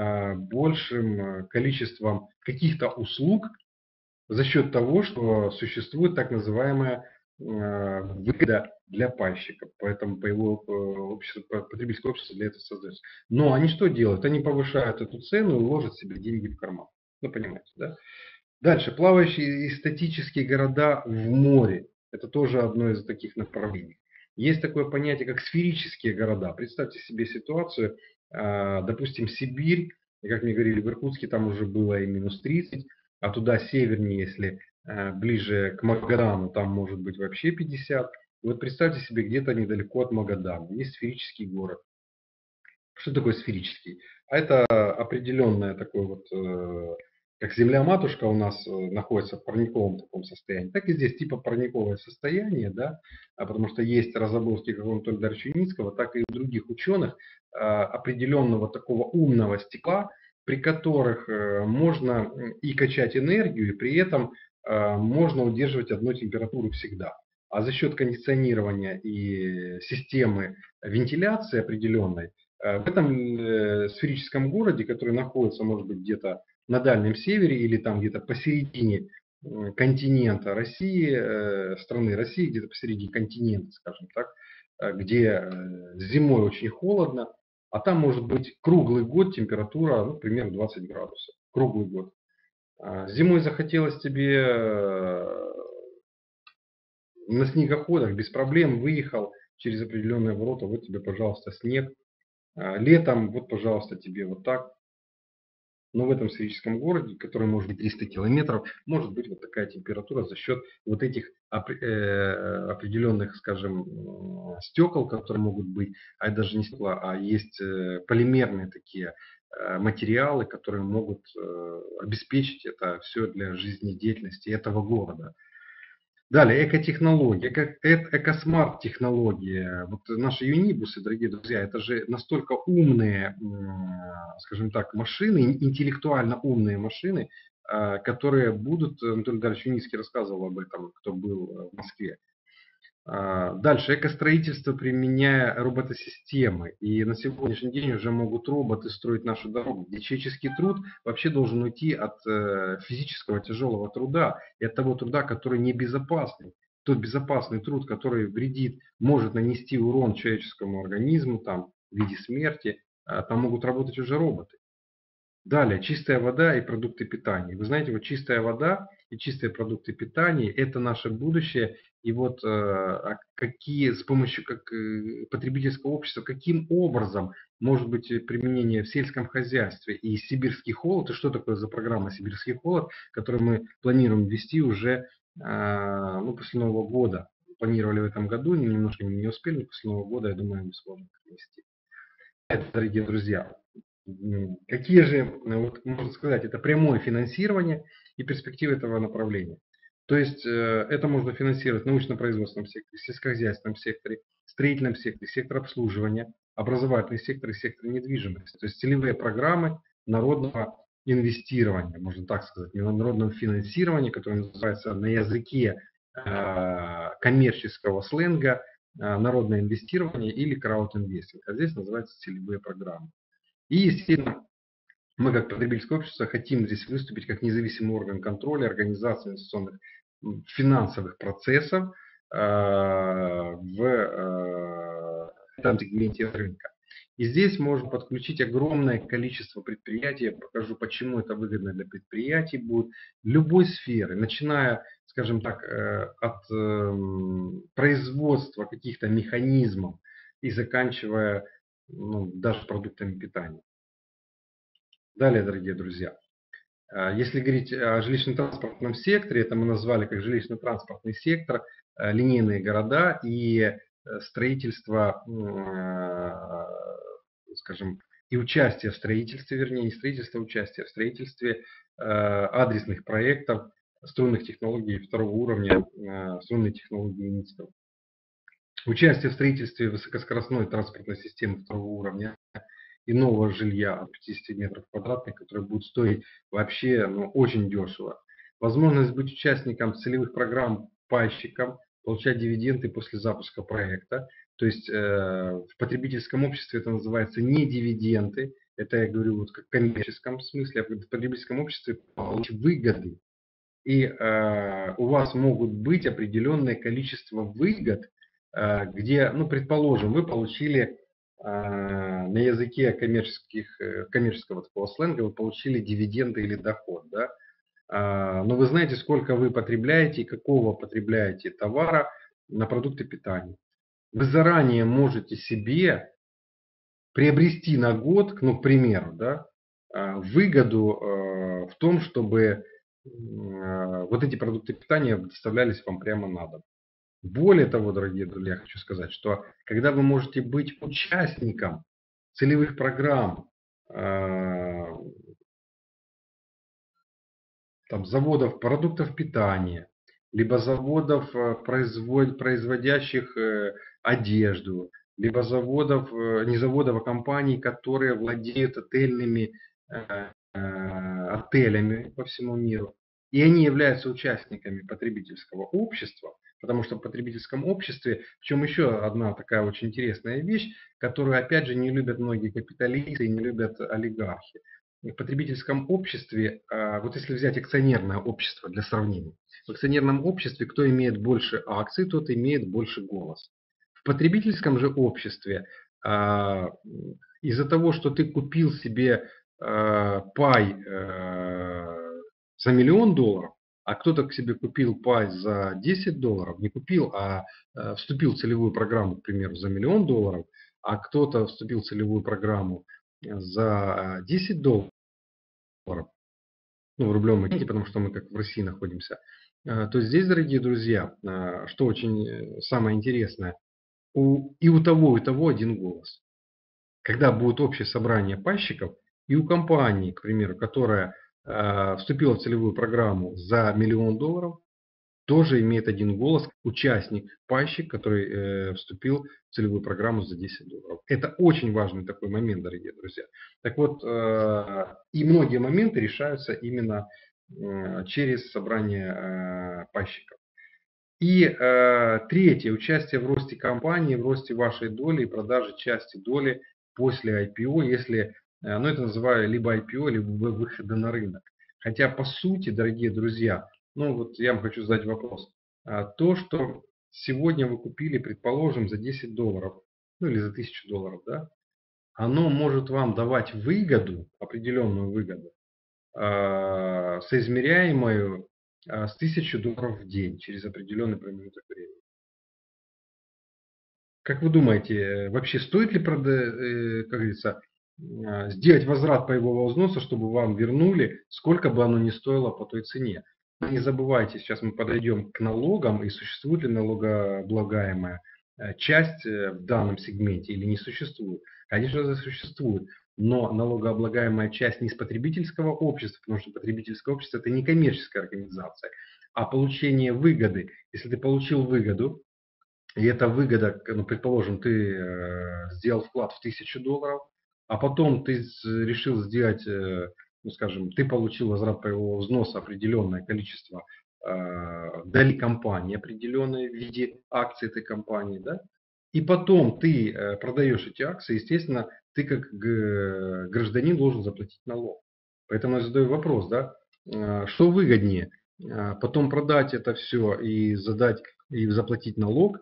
большим количеством каких-то услуг за счет того, что существует так называемая выгода для пайщиков. Поэтому по его потребительское общество для этого создается. Но они что делают? Они повышают эту цену и ложат себе деньги в карман. Ну, понимаете, да? Дальше. Плавающие и статические города в море. Это тоже одно из таких направлений. Есть такое понятие, как сферические города. Представьте себе ситуацию, допустим, Сибирь, и как мне говорили, в Иркутске там уже было и минус 30, а туда севернее, если ближе к Магадану, там может быть вообще 50. И вот представьте себе, где-то недалеко от Магадана есть сферический город. Что такое сферический? А это определенное такое вот, как Земля-матушка у нас находится в парниковом таком состоянии, так и здесь типа парниковое состояние, да, потому что есть разработки как у Анатолия Дарьевича Юницкого, так и у других ученых определенного такого умного стекла, при которых можно и качать энергию, и при этом можно удерживать одну температуру всегда. А за счет кондиционирования и системы вентиляции определенной, в этом сферическом городе, который находится, может быть, где-то на Дальнем Севере или там где-то посередине континента России, страны России, где-то посередине континента, скажем так, где зимой очень холодно, а там может быть круглый год температура, ну, примерно 20 градусов. Круглый год. Зимой захотелось тебе на снегоходах без проблем выехал через определенные ворота, вот тебе, пожалуйста, снег. Летом, вот, пожалуйста, тебе вот так. Но в этом сферическом городе, который может быть 300 километров, может быть вот такая температура за счет вот этих определенных, скажем, стекол, которые могут быть, а это даже не стекла, а есть полимерные такие материалы, которые могут обеспечить это все для жизнедеятельности этого города. Далее, экотехнологии, экосмарт технологии. Вот наши юнибусы, дорогие друзья, это же настолько умные, скажем так, машины, интеллектуально умные машины, которые будут, Анатолий Дарьевич Юницкий рассказывал об этом, кто был в Москве. Дальше, экостроительство, применяя роботосистемы. И на сегодняшний день уже могут роботы строить нашу дорогу, где человеческий труд вообще должен уйти от физического тяжелого труда и от того труда, который небезопасный. Тот безопасный труд, который вредит, может нанести урон человеческому организму там, в виде смерти, там могут работать уже роботы. Далее, чистая вода и продукты питания. Вы знаете, вот чистая вода и чистые продукты питания – это наше будущее. И вот какие с помощью потребительского общества, каким образом может быть применение в сельском хозяйстве и сибирский холод, и что такое за программа сибирский холод, которую мы планируем ввести уже после Нового года. Планировали в этом году, немножко не успели, но после Нового года, я думаю, мы сможем ввести. Это, дорогие друзья. Какие же, вот, можно сказать, это прямое финансирование и перспективы этого направления. То есть это можно финансировать в научно-производственном секторе, сельскохозяйственном секторе, строительном секторе, секторе обслуживания, образовательный сектор и сектор недвижимости. То есть целевые программы народного инвестирования, можно так сказать, народного финансирования, которое называется на языке коммерческого сленга народное инвестирование или краудинвестинг. А здесь называется целевые программы. И, естественно, мы как потребительское общество хотим здесь выступить как независимый орган контроля, организации инвестиционных финансовых процессов в этом сегменте рынка. И здесь можно подключить огромное количество предприятий. Я покажу, почему это выгодно для предприятий будет любой сферы, начиная, скажем так, от производства каких-то механизмов и заканчивая даже продуктами питания. Далее, дорогие друзья, если говорить о жилищно-транспортном секторе, это мы назвали как жилищно-транспортный сектор, линейные города и строительство, скажем, и участие в строительстве, вернее, не строительство, а участие в строительстве адресных проектов струнных технологий второго уровня, струнной технологии НИСТов. Участие в строительстве высокоскоростной транспортной системы второго уровня и нового жилья от 50 метров квадратных, которое будет стоить вообще очень дешево. Возможность быть участником целевых программ пайщиком, получать дивиденды после запуска проекта. То есть в потребительском обществе это называется не дивиденды, это я говорю вот как в коммерческом смысле, а в потребительском обществе получить выгоды. И у вас могут быть определенное количество выгод, где, предположим, вы получили на языке коммерческого такого сленга, вы получили дивиденды или доход, да? Но вы знаете, сколько вы потребляете и какого потребляете товара на продукты питания. Вы заранее можете себе приобрести на год, к примеру, да, выгоду в том, чтобы вот эти продукты питания доставлялись вам прямо на дом. Более того, дорогие друзья, хочу сказать, что когда вы можете быть участником целевых программ заводов продуктов питания, либо заводов, производящих одежду, либо заводов, не заводов, а компаний, которые владеют отелями по всему миру. И они являются участниками потребительского общества, потому что в потребительском обществе, в чем еще одна такая очень интересная вещь, которую опять же не любят многие капиталисты и не любят олигархи. В потребительском обществе, вот если взять акционерное общество для сравнения, в акционерном обществе кто имеет больше акций, тот имеет больше голос. В потребительском же обществе из-за того, что ты купил себе пай за $1 миллион, а кто-то к себе купил пай за $10, не купил, а вступил в целевую программу, к примеру, за $1 миллион, а кто-то вступил в целевую программу за $10, в рублевом эквиваленте, потому что мы как в России находимся, то здесь, дорогие друзья, что очень самое интересное, и у того один голос. Когда будет общее собрание пайщиков, и у компании, к примеру, которая вступила в целевую программу за $1 миллион, тоже имеет один голос участник, пайщик, который вступил в целевую программу за $10. Это очень важный такой момент, дорогие друзья. Так вот, и многие моменты решаются именно через собрание пайщиков. И третье, участие в росте компании, в росте вашей доли и продаже части доли после IPO, если, это называю либо IPO, либо выхода на рынок. Хотя по сути, дорогие друзья, вот я вам хочу задать вопрос. То, что сегодня вы купили, предположим, за $10, или за $1000, да, оно может вам давать выгоду, определенную выгоду, соизмеряемую с $1000 в день через определенный промежуток времени. Как вы думаете, вообще стоит ли, как говорится, сделать возврат паевого взноса, чтобы вам вернули, сколько бы оно ни стоило по той цене? Не забывайте, сейчас мы подойдем к налогам и существует ли налогооблагаемая часть в данном сегменте или не существует. Конечно же, существует, но налогооблагаемая часть не с потребительского общества, потому что потребительское общество это не коммерческая организация, а получение выгоды. Если ты получил выгоду, и эта выгода, предположим, ты сделал вклад в $1000, а потом ты решил сделать, скажем, ты получил возврат паевого взноса определенное количество доли компании, определенное в виде акций этой компании, да? И потом ты продаешь эти акции, естественно, ты как гражданин должен заплатить налог. Поэтому я задаю вопрос, да, что выгоднее, потом продать это все и заплатить налог,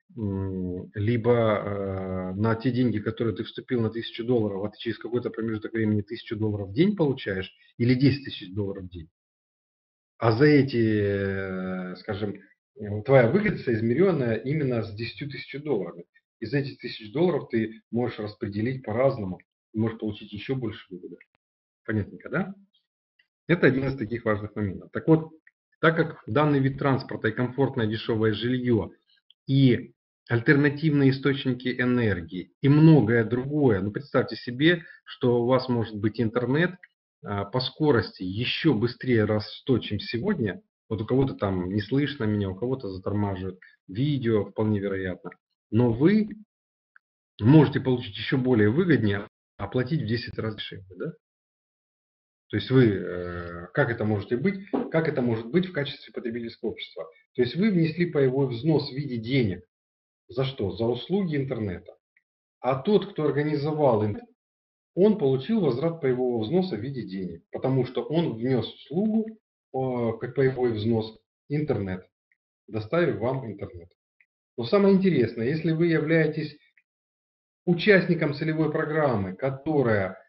либо на те деньги, которые ты вступил на $1000, а ты через какой-то промежуток времени $1000 в день получаешь, или $10 000 в день. А за эти, скажем, твоя выгода соизмеренная именно с $10 000. Из этих $1000 ты можешь распределить по-разному, можешь получить еще больше выгоды. Понятненько, да? Это один из таких важных моментов. Так вот, так как данный вид транспорта и комфортное дешевое жилье, и альтернативные источники энергии, и многое другое, ну представьте себе, что у вас может быть интернет по скорости еще быстрее раз в 100, чем сегодня. Вот у кого-то там не слышно меня, у кого-то затормаживает видео, вполне вероятно. Но вы можете получить еще более выгоднее, оплатить в 10 раз дешевле. Да? То есть вы, как это можете быть, как это может быть в качестве потребительского общества? То есть вы внесли паевой взнос в виде денег. За что? За услуги интернета. А тот, кто организовал интернет, он получил возврат паевого взноса в виде денег, потому что он внес услугу, как паевой взнос, интернет, доставив вам интернет. Но самое интересное, если вы являетесь участником целевой программы, которая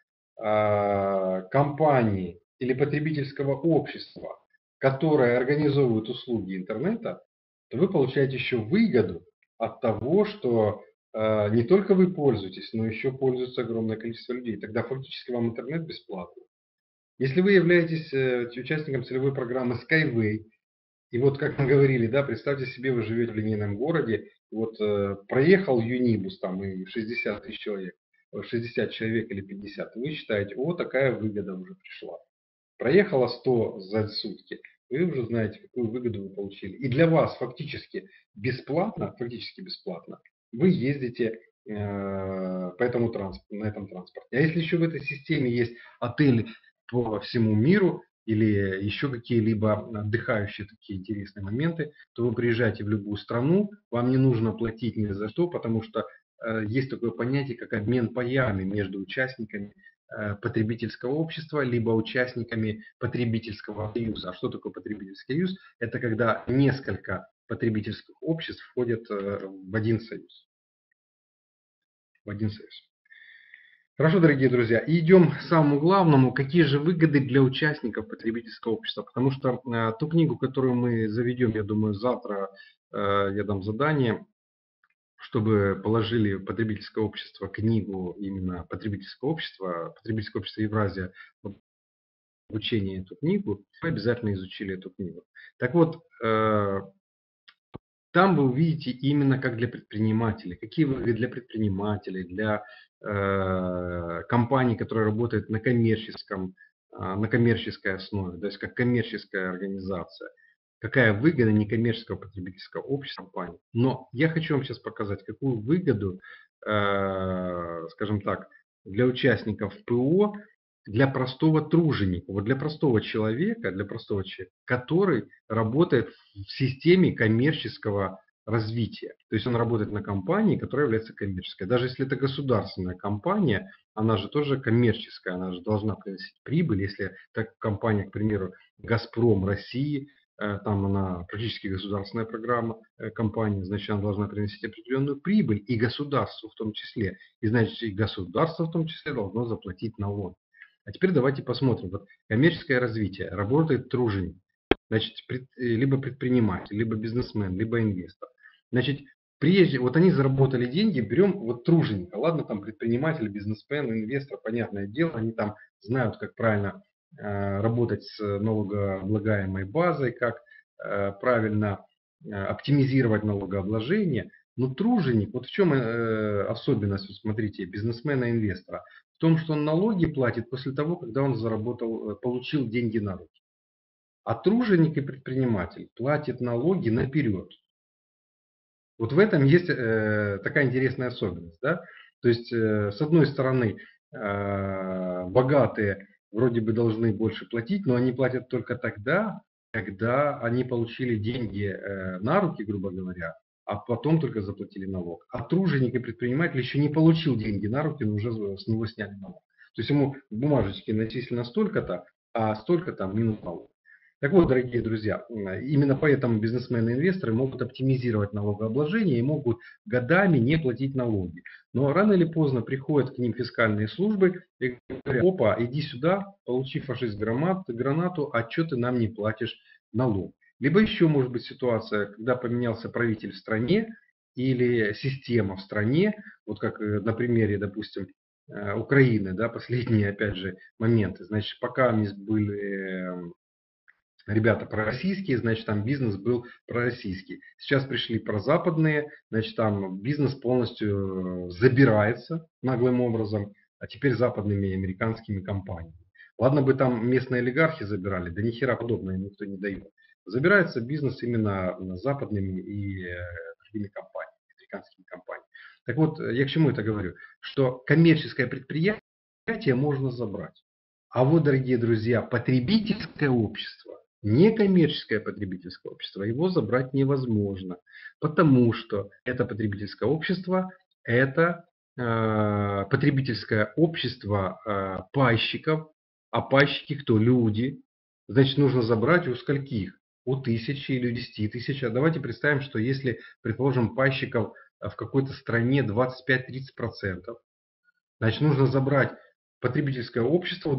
компании или потребительского общества, которое организовывает услуги интернета, то вы получаете еще выгоду от того, что не только вы пользуетесь, но еще пользуется огромное количество людей. Тогда фактически вам интернет бесплатный. Если вы являетесь участником целевой программы Skyway, и вот как мы говорили, да, представьте себе, вы живете в линейном городе, вот проехал Юнибус там и 60 тысяч человек, 60 человек или 50, вы считаете, о, такая выгода уже пришла. Проехало 100 за сутки, вы уже знаете, какую выгоду вы получили. И для вас фактически бесплатно, вы ездите по этому транспорту, на этом транспорте. А если еще в этой системе есть отели по всему миру, или еще какие-либо отдыхающие такие интересные моменты, то вы приезжаете в любую страну, вам не нужно платить ни за что, потому что есть такое понятие, как обмен паями между участниками потребительского общества, либо участниками потребительского союза. А что такое потребительский союз? Это когда несколько потребительских обществ входят в один союз. Хорошо, дорогие друзья, и идем к самому главному. Какие же выгоды для участников потребительского общества? Потому что ту книгу, которую мы заведем, я думаю, завтра я дам задание, чтобы положили в потребительское общество книгу именно потребительского общества Евразия, обучение эту книгу, вы обязательно изучили эту книгу. Так вот, там вы увидите именно как для предпринимателей, какие выгоды для предпринимателей, для компаний, которые работают на коммерческой основе, то есть как коммерческая организация. Какая выгода некоммерческого потребительского общества компании. Но я хочу вам сейчас показать, какую выгоду, скажем так, для участников ПО, для простого труженика, вот для простого человека, который работает в системе коммерческого развития. То есть он работает на компании, которая является коммерческой. Даже если это государственная компания, она же тоже коммерческая, она же должна приносить прибыль. Если так компания, к примеру, «Газпром» России, там она практически государственная программа, компания, значит, она должна приносить определенную прибыль, и государству в том числе. И значит, и государство в том числе должно заплатить налог. А теперь давайте посмотрим. Вот коммерческое развитие. Работает труженик. Значит, либо предприниматель, либо бизнесмен, либо инвестор. Значит, прежде, вот они заработали деньги, берем вот труженика. Ладно, там предприниматель, бизнесмен, инвестор, понятное дело, они там знают, как правильно работать с налогооблагаемой базой, как правильно оптимизировать налогообложение. Но труженик, вот в чем особенность, вот смотрите, бизнесмена-инвестора? В том, что он налоги платит после того, когда он заработал, получил деньги на руки. А труженик и предприниматель платит налоги наперед. Вот в этом есть такая интересная особенность. Да? То есть, с одной стороны, богатые вроде бы должны больше платить, но они платят только тогда, когда они получили деньги на руки, грубо говоря, а потом только заплатили налог. А труженик и предприниматель еще не получил деньги на руки, но уже с него сняли налог. То есть ему в бумажечке начислено столько-то, а столько-то минус налог. Так вот, дорогие друзья, именно поэтому бизнесмены и инвесторы могут оптимизировать налогообложение и могут годами не платить налоги. Но рано или поздно приходят к ним фискальные службы и говорят: опа, иди сюда, получи фашист гранату, а что ты нам не платишь налог? Либо еще может быть ситуация, когда поменялся правитель в стране или система в стране, вот как на примере, допустим, Украины, да, последние, опять же, моменты. Значит, пока были ребята пророссийские, значит, там бизнес был пророссийский. Сейчас пришли прозападные, значит, там бизнес полностью забирается наглым образом, а теперь западными и американскими компаниями. Ладно бы там местные олигархи забирали, да ни хера подобного им никто не дает. Забирается бизнес именно западными и другими компаниями, американскими компаниями. Так вот, я к чему это говорю? Что коммерческое предприятие можно забрать. А вот, дорогие друзья, потребительское общество, некоммерческое потребительское общество, его забрать невозможно, потому что это потребительское общество, это потребительское общество пайщиков, а пайщики кто? Люди. Значит, нужно забрать у скольких? У тысячи или у 10 тысяч. А давайте представим, что если, предположим, пайщиков в какой-то стране 25-30%, значит, нужно забрать потребительское общество у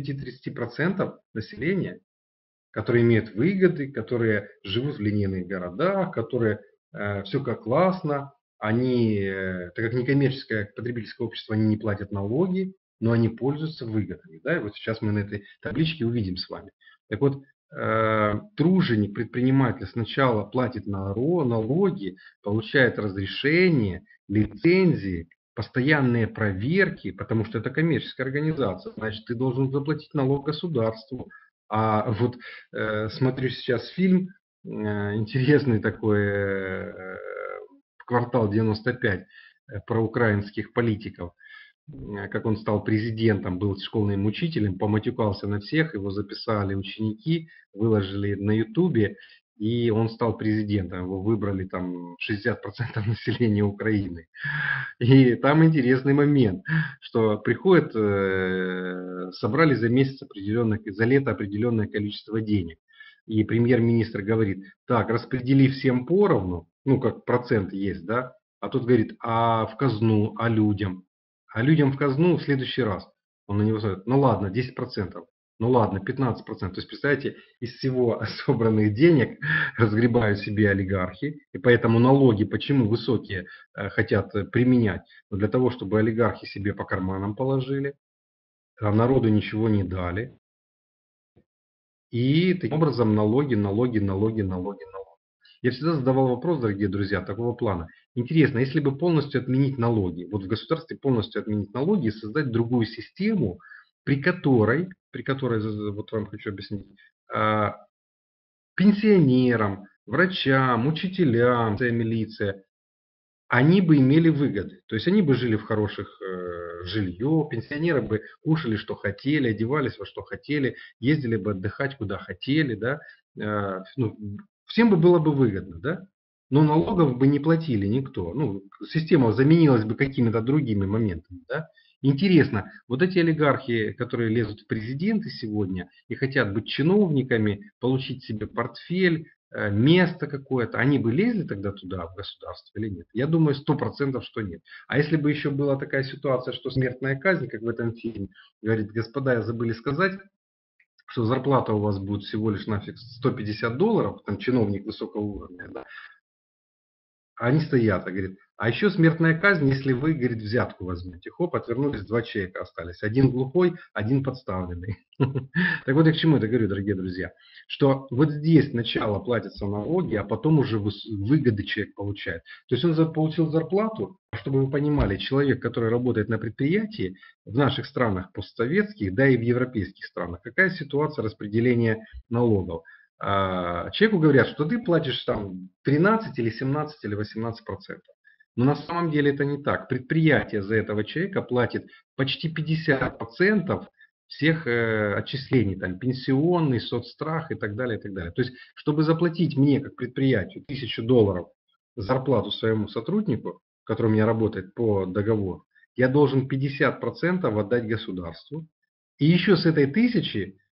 25-30% населения, которые имеют выгоды, которые живут в линейных городах, которые все как классно, они, так как некоммерческое потребительское общество, они не платят налоги, но они пользуются выгодами. Да? И вот сейчас мы на этой табличке увидим с вами. Так вот, труженик, предприниматель сначала платит налоги, получает разрешение, лицензии, постоянные проверки, потому что это коммерческая организация, значит, ты должен заплатить налог государству. А вот смотрю сейчас фильм интересный такой, «Квартал 95», про украинских политиков, как он стал президентом, был школьным учителем, поматюкался на всех, его записали ученики, выложили на ютубе, и он стал президентом. Его выбрали там 60% населения Украины. И там интересный момент, что приходят, собрали за месяц определенное, за лето определенное количество денег. И премьер-министр говорит: так, распредели всем поровну, ну как процент есть, да, а тут говорит: а в казну, а людям в казну в следующий раз. Он на него смотрит: ну ладно, 10%, ну ладно, 15%. То есть, представляете, из всего собранных денег разгребают себе олигархи, и поэтому налоги почему высокие хотят применять? Но для того, чтобы олигархи себе по карманам положили, а народу ничего не дали. И таким образом налоги. Я всегда задавал вопрос, дорогие друзья, такого плана. Интересно, если бы полностью отменить налоги, вот в государстве полностью отменить налоги и создать другую систему, при которой, вот вам хочу объяснить, пенсионерам, врачам, учителям, милиция, они бы имели выгоды. То есть они бы жили в хороших жилье, пенсионеры бы кушали, что хотели, одевались во что хотели, ездили бы отдыхать, куда хотели, да. Ну, всем бы было бы выгодно, да. Но налогов бы не платили никто. Ну, система заменилась бы какими-то другими моментами, да. Интересно, вот эти олигархи, которые лезут в президенты сегодня и хотят быть чиновниками, получить себе портфель, место какое-то, они бы лезли тогда туда, в государство или нет? Я думаю, 100%, что нет. А если бы еще была такая ситуация, что смертная казнь, как в этом фильме, говорит: господа, я забыли сказать, что зарплата у вас будет всего лишь нафиг $150, там чиновник высокого уровня, да, а они стоят, и говорит: а еще смертная казнь, если вы, говорит, взятку возьмете. Хоп, отвернулись, два человека остались. Один глухой, один подставленный. Так вот я к чему это говорю, дорогие друзья. Что вот здесь сначала платятся налоги, а потом уже выгоды человек получает. То есть он получил зарплату, чтобы вы понимали, человек, который работает на предприятии в наших странах постсоветских, да и в европейских странах, какая ситуация распределения налогов? Человеку говорят, что ты платишь там 13 или 17 или 18%. Но на самом деле это не так. Предприятие за этого человека платит почти 50% всех отчислений, там, пенсионный, соцстрах и так далее, и так далее. То есть, чтобы заплатить мне, как предприятию, $1000 зарплату своему сотруднику, который у меня работает по договору, я должен 50% отдать государству. И еще с этой 1000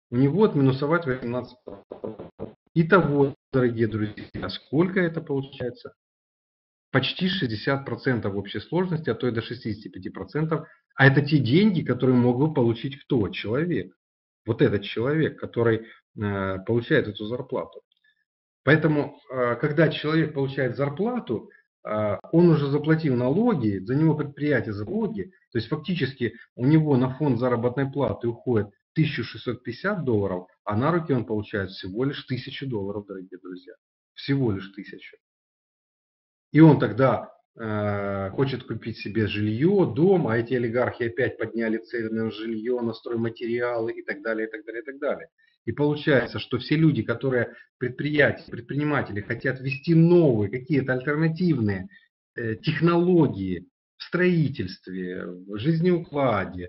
у него отминусовать 18%. Итого, дорогие друзья, сколько это получается? Почти 60% в общей сложности, а то и до 65%. А это те деньги, которые мог бы получить кто? Человек. Вот этот человек, который получает эту зарплату. Поэтому, когда человек получает зарплату, он уже заплатил налоги, за него предприятие налоги, то есть фактически у него на фонд заработной платы уходит $1650, а на руки он получает всего лишь $1000, дорогие друзья. Всего лишь 1000. И он тогда хочет купить себе жилье, дом, а эти олигархи опять подняли цены на жилье, на стройматериалы и так далее, и так далее, и так далее. И получается, что все люди, которые предприниматели хотят ввести новые, какие-то альтернативные технологии в строительстве, в жизнеукладе,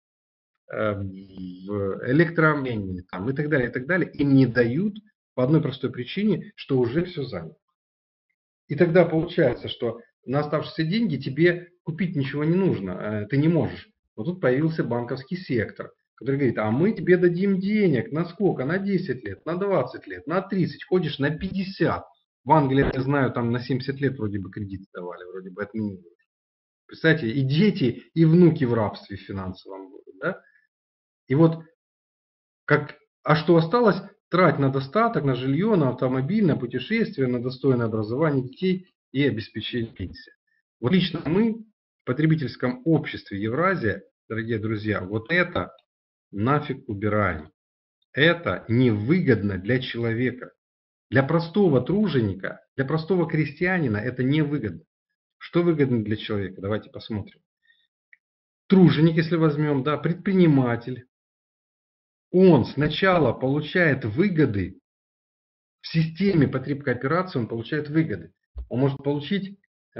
в электрообмене там, и так далее, им не дают по одной простой причине, что уже все занято. И тогда получается, что на оставшиеся деньги тебе купить ничего не нужно, ты не можешь. Но тут появился банковский сектор, который говорит, а мы тебе дадим денег на сколько? На 10 лет, на 20 лет, на 30, ходишь на 50. В Англии, я знаю, там на 70 лет вроде бы кредиты давали, вроде бы отменили. Представьте, и дети, и внуки в рабстве финансовом будут. Да? И вот а что осталось? Трать на достаток, на жилье, на автомобиль, на путешествия, на достойное образование детей и обеспечение пенсии. Вот лично мы в потребительском обществе Евразия, дорогие друзья, вот это нафиг убираем. Это невыгодно для человека. Для простого труженика, для простого крестьянина это невыгодно. Что выгодно для человека? Давайте посмотрим. Труженик, если возьмем, да, предприниматель, он сначала получает выгоды в системе потребкооперации, он получает выгоды. Он может получить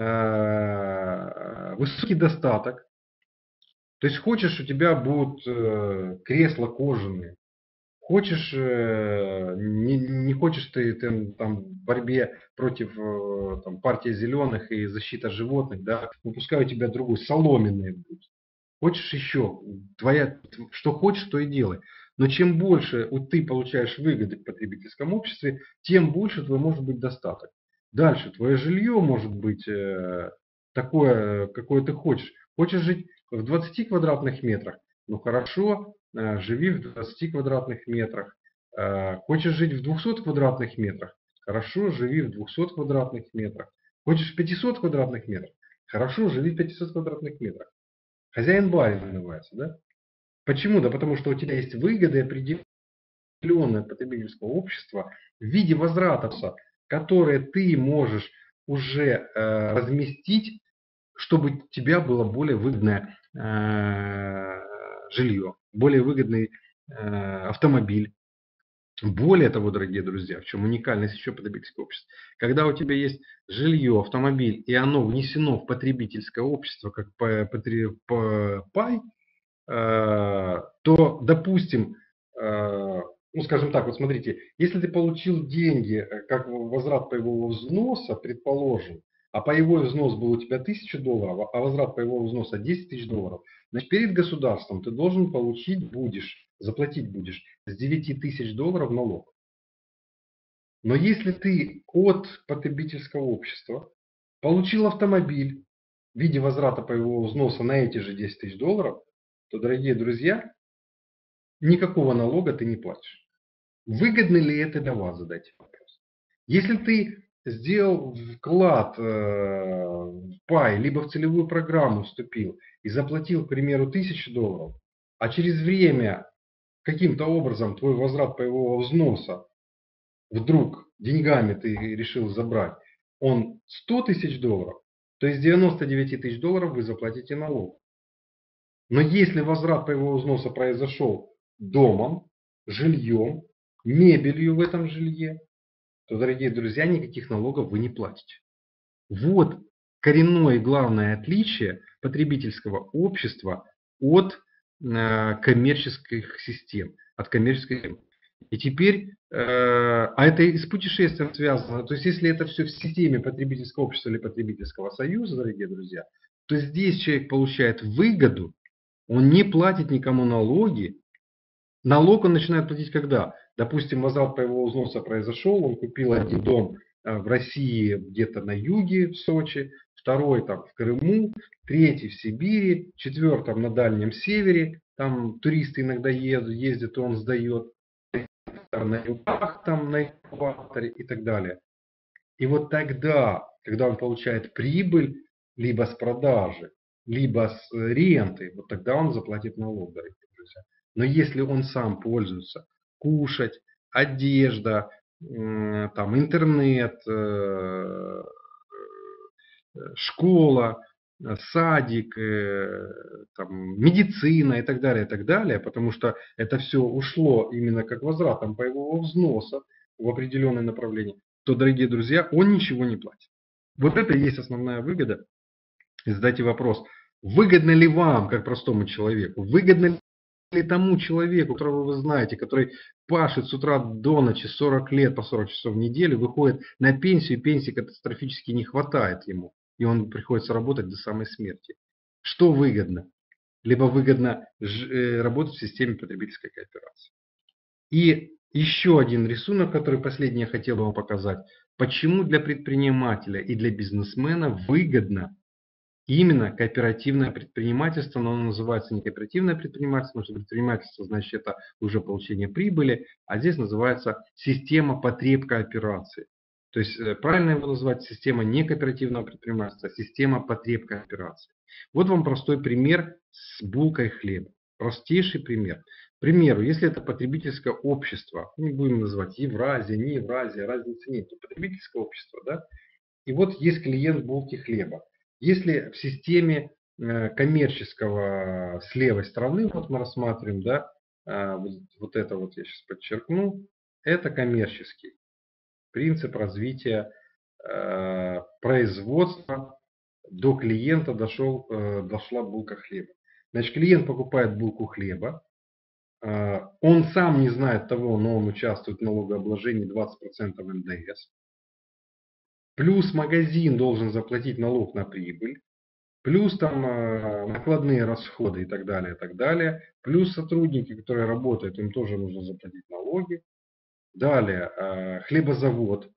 высокий достаток. То есть хочешь, у тебя будут кресла кожаные. Хочешь, не хочешь ты там, в борьбе против там, партии зеленых и защита животных, да, выпускай у тебя другой, соломенные будут. Хочешь еще, что хочешь, то и делай. Но чем больше ты получаешь выгоды в потребительском обществе, тем больше твой может быть достаток. Дальше, твое жилье может быть такое, какое ты хочешь. Хочешь жить в 20 квадратных метрах? Ну хорошо, живи в 20 квадратных метрах. Хочешь жить в 200 квадратных метрах? Хорошо, живи в 200 квадратных метрах. Хочешь в 500 квадратных метрах? Хорошо, живи в 500 квадратных метрах. Хозяин барин называется, да? Почему? Да потому что у тебя есть выгоды определенные от потребительского общества в виде возвратов, которые ты можешь уже разместить, чтобы у тебя было более выгодное жилье, более выгодный автомобиль. Более того, дорогие друзья, в чем уникальность еще потребительского общества, когда у тебя есть жилье, автомобиль, и оно внесено в потребительское общество как пай, то, допустим, ну, скажем так, вот смотрите, если ты получил деньги как возврат паевого взноса, предположим, а паевой взнос был у тебя $1000, а возврат паевого взноса $10 000, значит, перед государством ты должен заплатить будешь с $9000 налог. Но если ты от потребительского общества получил автомобиль в виде возврата паевого взноса на эти же $10 000, то, дорогие друзья, никакого налога ты не платишь. Выгодно ли это для вас, задайте вопрос. Если ты сделал вклад в пай, либо в целевую программу вступил и заплатил, к примеру, $1000, а через время каким-то образом твой возврат паевого взноса вдруг деньгами ты решил забрать, он $100 000, то из $99 000 вы заплатите налог. Но если возврат паевого взноса произошел домом, жильем, мебелью в этом жилье, то, дорогие друзья, никаких налогов вы не платите. Вот коренное и главное отличие потребительского общества от коммерческих систем, от коммерческой системы. И теперь, а это и с путешествием связано, то есть если это все в системе потребительского общества или потребительского союза, дорогие друзья, то здесь человек получает выгоду, он не платит никому налоги, Налог он начинает платить когда? Допустим, возврат паевого взноса произошел, он купил один дом в России где-то на юге, в Сочи, второй там в Крыму, третий в Сибири, четвертый на Дальнем Севере, там туристы иногда ездят, и он сдает на югах, там на экваторе и так далее. И вот тогда, когда он получает прибыль либо с продажи, либо с ренты, вот тогда он заплатит налог, дорогие друзья. Но если он сам пользуется, кушать, одежда, там интернет, школа, садик, там, медицина и так далее, потому что это все ушло именно как возврат там, паевого взноса в определенное направление, то, дорогие друзья, он ничего не платит. Вот это и есть основная выгода. И задайте вопрос, выгодно ли вам, как простому человеку, выгодно ли тому человеку, которого вы знаете, который пашет с утра до ночи 40 лет по 40 часов в неделю, выходит на пенсию, и пенсии катастрофически не хватает ему, и он приходится работать до самой смерти. Что выгодно? Либо выгодно работать в системе потребительской кооперации. И еще один рисунок, который последний я хотел бы вам показать. Почему для предпринимателя и для бизнесмена выгодно именно кооперативное предпринимательство, но оно называется не кооперативное предпринимательство, потому что предпринимательство, значит, это уже получение прибыли, а здесь называется система потреб кооперации. То есть правильно его называть система не кооперативного предпринимательства, а система потреб кооперации. Вот вам простой пример с булкой хлеба. Простейший пример. К примеру, если это потребительское общество, не будем называть Евразия, не Евразия, разницы нет, потребительское общество, да, и вот есть клиент булки хлеба. Если в системе коммерческого с левой стороны, вот мы рассматриваем, да, вот это вот я сейчас подчеркну, это коммерческий принцип развития производства. До клиента дошла булка хлеба. Значит, клиент покупает булку хлеба, он сам не знает того, но он участвует в налогообложении 20% НДС. Плюс магазин должен заплатить налог на прибыль, плюс там накладные расходы и так далее, и так далее. Плюс сотрудники, которые работают, им тоже нужно заплатить налоги. Далее, хлебозавод,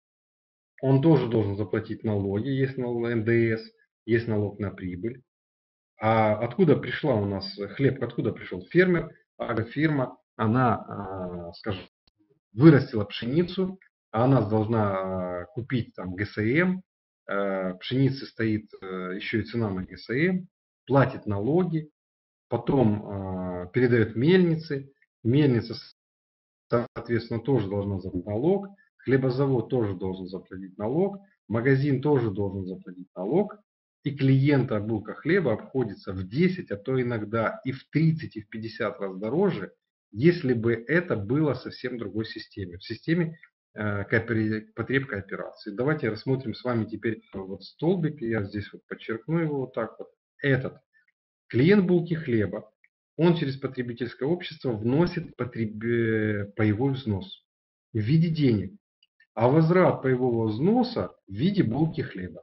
он тоже должен заплатить налоги, есть налог НДС, есть налог на прибыль. А откуда пришла у нас хлеб, откуда пришел фермер, агрофирма, она, скажем, вырастила пшеницу, а она должна купить там ГСМ, пшеницы стоит еще и цена на ГСМ, платит налоги, потом передает мельнице, мельница, соответственно, тоже должна заплатить налог, хлебозавод тоже должен заплатить налог, магазин тоже должен заплатить налог, и клиента булка хлеба обходится в 10, а то иногда и в 30, и в 50 раз дороже, если бы это было совсем другой системе, в системе потреб кооперации. Давайте рассмотрим с вами теперь вот столбик, я здесь вот подчеркну его вот так вот. Этот клиент булки хлеба, он через потребительское общество вносит паевой взнос в виде денег, а возврат паевого взноса в виде булки хлеба.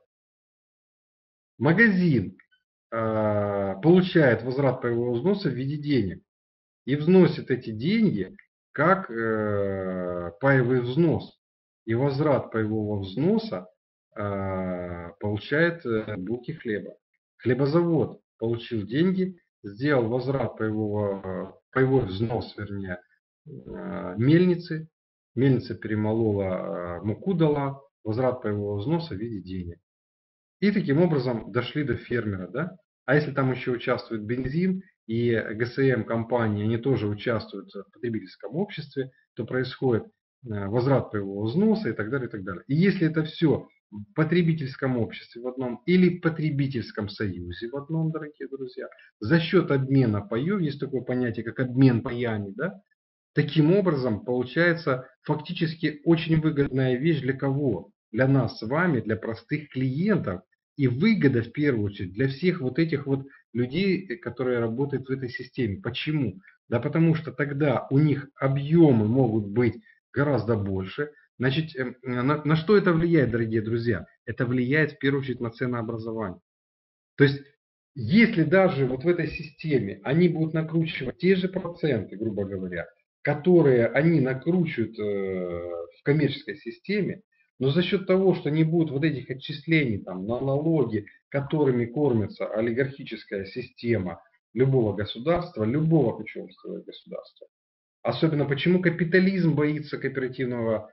Магазин получает возврат паевого взноса в виде денег и вносит эти деньги как паевой взнос. И возврат паевого взноса получает булки хлеба. Хлебозавод получил деньги, сделал возврат паевой взнос, вернее, мельницы. Мельница перемолола, муку дала, возврат паевого взноса в виде денег. И таким образом дошли до фермера, да? А если там еще участвует бензин и ГСМ компании, они тоже участвуют в потребительском обществе, то происходит возврат паевого взноса и так далее, и так далее. И если это все в потребительском обществе в одном или в потребительском союзе в одном, дорогие друзья, за счет обмена паев, есть такое понятие, как обмен паями, да? Таким образом, получается фактически очень выгодная вещь для кого? Для нас с вами, для простых клиентов. И выгода в первую очередь для всех вот этих вот людей, которые работают в этой системе. Почему? Да потому что тогда у них объемы могут быть гораздо больше. Значит, на что это влияет, дорогие друзья? Это влияет в первую очередь на ценообразование. То есть Если даже вот в этой системе они будут накручивать те же проценты, грубо говоря, которые они накручивают в коммерческой системе, но за счет того, что не будет вот этих отчислений там, на налоги, которыми кормится олигархическая система любого государства, любого, причем сказать, государства. Особенно почему капитализм боится кооперативного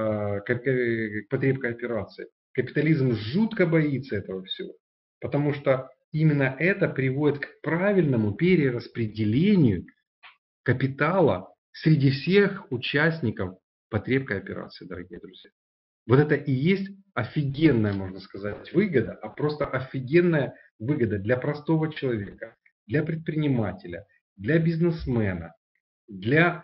потреб кооперации. Капитализм жутко боится этого всего. Потому что именно это приводит к правильному перераспределению капитала среди всех участников потреб кооперации, дорогие друзья. Вот это и есть офигенная, можно сказать, выгода, а просто офигенная выгода для простого человека, для предпринимателя, для бизнесмена, для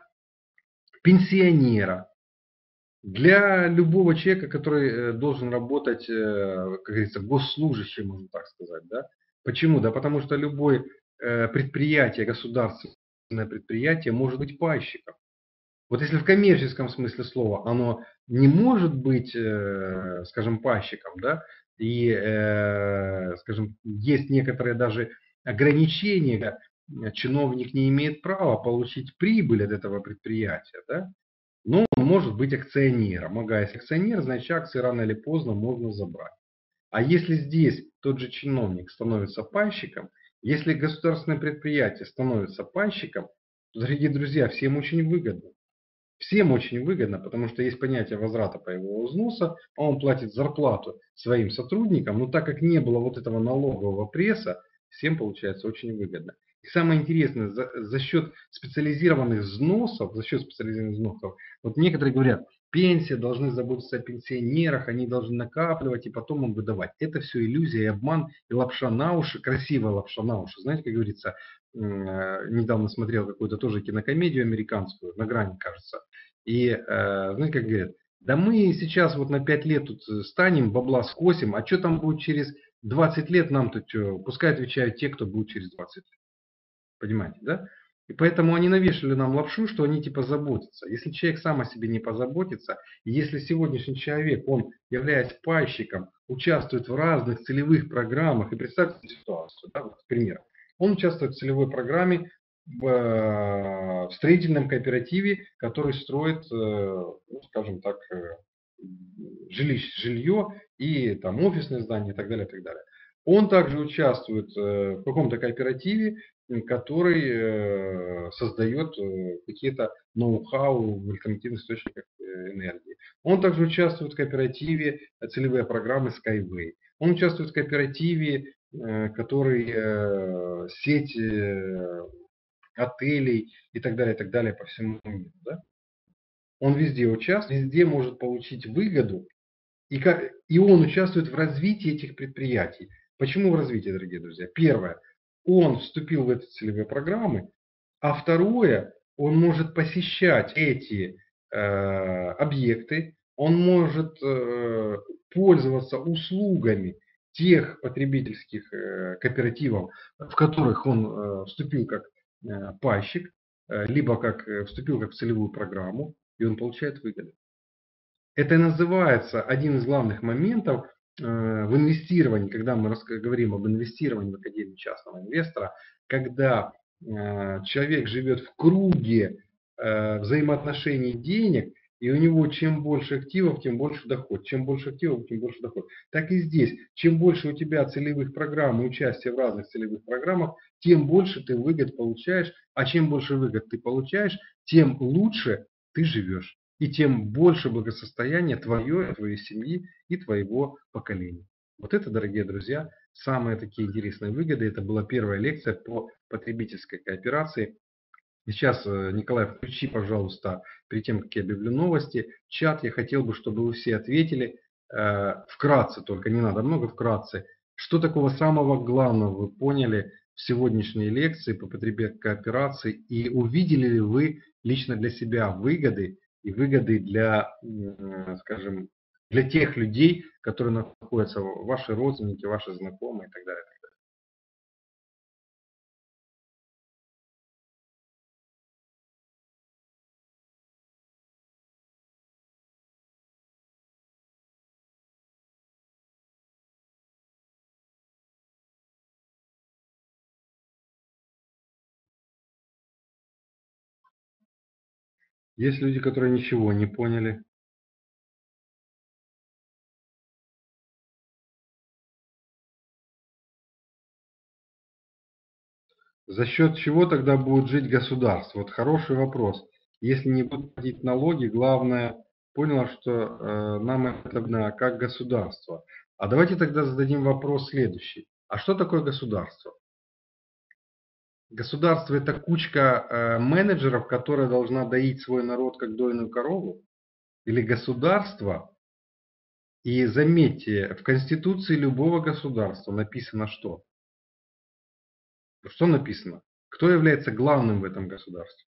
пенсионера, для любого человека, который должен работать, как говорится, госслужащим, можно так сказать. Да? Почему? Да потому что любое предприятие, государственное предприятие может быть пайщиком. Вот если в коммерческом смысле слова оно не может быть, скажем, пайщиком, да, и, скажем, есть некоторые даже ограничения, чиновник не имеет права получить прибыль от этого предприятия, да, но он может быть акционером. Ага, если акционер, значит акции рано или поздно можно забрать. А если здесь тот же чиновник становится пайщиком, если государственное предприятие становится пайщиком, то, дорогие друзья, всем очень выгодно. Всем очень выгодно, потому что есть понятие возврата паевого взноса, а он платит зарплату своим сотрудникам, но так как не было вот этого налогового пресса, всем получается очень выгодно. И самое интересное, за счет специализированных взносов, вот некоторые говорят, пенсия, должны заботиться о пенсионерах, они должны накапливать и потом им выдавать. Это все иллюзия и обман, и лапша на уши, красивая лапша на уши. Знаете, как говорится, недавно смотрел какую-то тоже кинокомедию американскую, на грани, кажется. И, знаете, как говорят, да мы сейчас вот на 5 лет тут станем, бабла скосим, а что там будет через 20 лет, нам тут что, пускай отвечают те, кто будет через 20 лет. Понимаете, да? И поэтому они навешали нам лапшу, что они типа заботятся. Если человек сам о себе не позаботится, и если сегодняшний человек, он, являясь пайщиком, участвует в разных целевых программах, и представьте ситуацию, да, вот, пример. Он участвует в целевой программе в строительном кооперативе, который строит, ну, скажем так, жилье и там офисные здания и так далее, и так далее. Он также участвует в каком-то кооперативе, который создает какие-то ноу-хау в альтернативных источниках энергии. Он также участвует в кооперативе целевые программы Skyway. Он участвует в кооперативе, который сеть отелей и так далее по всему миру. Да? Он везде участвует, везде может получить выгоду, и он участвует в развитии этих предприятий. Почему в развитии, дорогие друзья? Первое, он вступил в эти целевые программы, а второе, он может посещать эти объекты, он может пользоваться услугами тех потребительских кооперативов, в которых он вступил как пайщик, либо как вступил как в целевую программу, и он получает выгоды. Это и называется один из главных моментов в инвестировании, когда мы говорим об инвестировании в Академию частного инвестора, когда человек живет в круге взаимоотношений денег, и у него чем больше активов, тем больше доход. Чем больше активов, тем больше доход. Так и здесь. Чем больше у тебя целевых программ и участия в разных целевых программах, тем больше ты выгод получаешь. А чем больше выгод ты получаешь, тем лучше ты живешь. И тем больше благосостояние твое, твоей семьи и твоего поколения. Вот это, дорогие друзья, самые такие интересные выгоды. Это была первая лекция по потребительской кооперации. Сейчас, Николай, включи, пожалуйста, перед тем, как я объявлю новости, чат. Я хотел бы, чтобы вы все ответили вкратце, только не надо много, вкратце. Что такого самого главного вы поняли в сегодняшней лекции по потребительской кооперации и увидели ли вы лично для себя выгоды и выгоды для, скажем, для тех людей, которые находятся, ваши родственники, ваши знакомые и так далее. Есть люди, которые ничего не поняли. За счет чего тогда будет жить государство? Вот хороший вопрос. Если не будут платить налоги, главное, поняла, что нам это надо как государство. А давайте тогда зададим вопрос следующий. А что такое государство? Государство это кучка менеджеров, которая должна доить свой народ как дойную корову? Или государство? И заметьте, в Конституции любого государства написано что? Что написано? Кто является главным в этом государстве?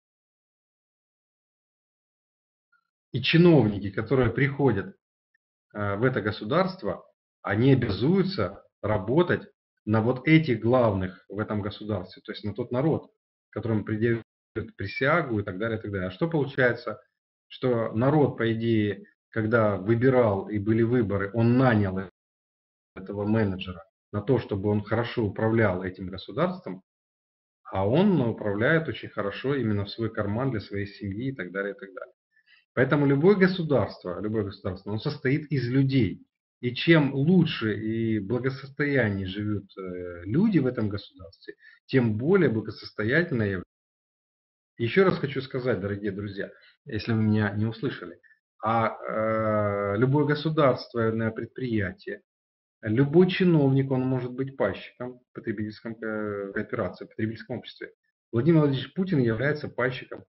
И чиновники, которые приходят в это государство, они обязуются работать на вот этих главных в этом государстве, то есть на тот народ, которому предъявляют присягу и так далее, и так далее. А что получается? Что народ, по идее, когда выбирал и были выборы, он нанял этого менеджера на то, чтобы он хорошо управлял этим государством, а он управляет очень хорошо именно в свой карман для своей семьи и так далее, и так далее. Поэтому любое государство, оно состоит из людей. И чем лучше и благосостояние живут люди в этом государстве, тем более благосостоятельно является. Еще раз хочу сказать, дорогие друзья, если вы меня не услышали, любое государственное предприятие, любой чиновник, он может быть пайщиком в потребительском кооперации, в потребительском обществе. Владимир Владимирович Путин является пайщиком.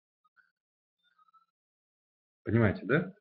Понимаете, да?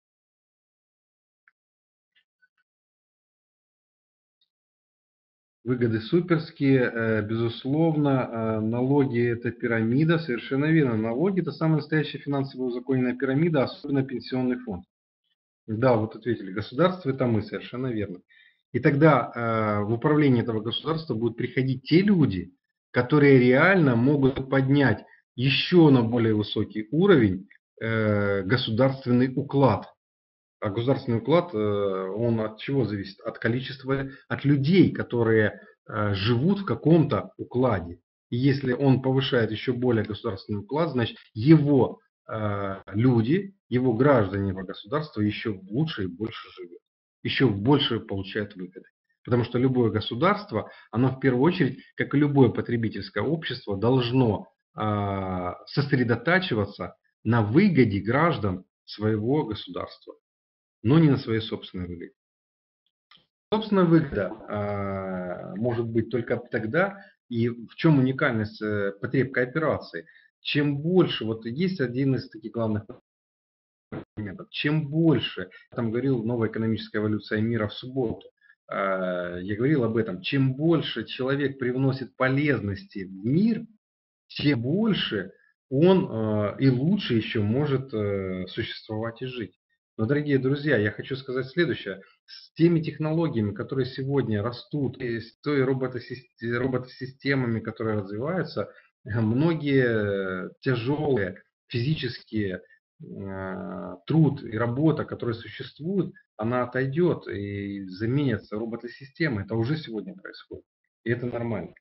Выгоды суперские, безусловно, налоги это пирамида, совершенно верно. Налоги это самая настоящая финансовая узаконенная пирамида, особенно пенсионный фонд. Да, вот ответили, государство это мы, совершенно верно. И тогда в управление этого государства будут приходить те люди, которые реально могут поднять еще на более высокий уровень государственный уклад. А государственный уклад, он от чего зависит? От количества, от людей, которые живут в каком-то укладе. И если он повышает еще более государственный уклад, значит его люди, его граждане этого государства еще лучше и больше живут. Еще больше получают выгоды. Потому что любое государство, оно в первую очередь, как и любое потребительское общество, должно сосредотачиваться на выгоде граждан своего государства, но не на своей собственной выгоде. Собственная выгода может быть только тогда, и в чем уникальность потребкооперации. Чем больше, вот есть один из таких главных моментов, чем больше, я там говорил, новая экономическая эволюция мира в субботу, я говорил об этом, чем больше человек привносит полезности в мир, тем больше он и лучше еще может существовать и жить. Но, дорогие друзья, я хочу сказать следующее. С теми технологиями, которые сегодня растут, и с той роботосистемами, которые развиваются, многие тяжелые физические труд и работа, которые существуют, она отойдет и заменится роботосистемой. Это уже сегодня происходит. И это нормально.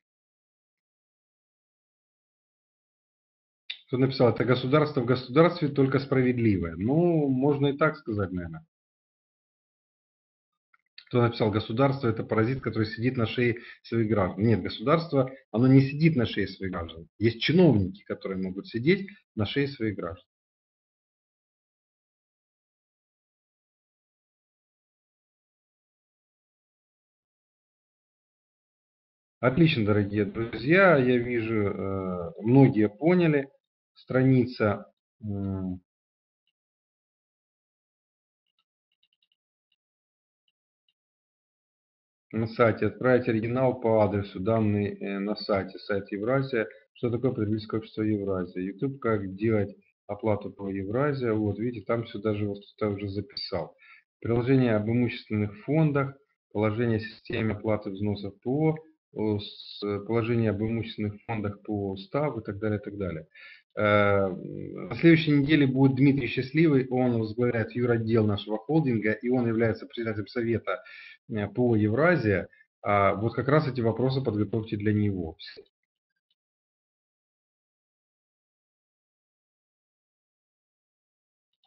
Кто написал, это государство в государстве только справедливое. Ну, можно и так сказать, наверное. Кто написал, государство это паразит, который сидит на шее своих граждан. Нет, государство, оно не сидит на шее своих граждан. Есть чиновники, которые могут сидеть на шее своих граждан. Отлично, дорогие друзья. Я вижу, многие поняли. Страница на сайте. Отправить оригинал по адресу, данный на сайте. Сайт Евразия. Что такое потребительское общество Евразия? YouTube, как делать оплату по Евразия. Вот, видите, там все даже вот кто-то уже записал. Приложение об имущественных фондах. Положение о системе оплаты взносов ПО. Положение об имущественных фондах по устав и так далее, и так далее. На следующей неделе будет Дмитрий Счастливый, он возглавляет юротдел нашего холдинга, и он является председателем совета по Евразия. Вот как раз эти вопросы подготовьте для него.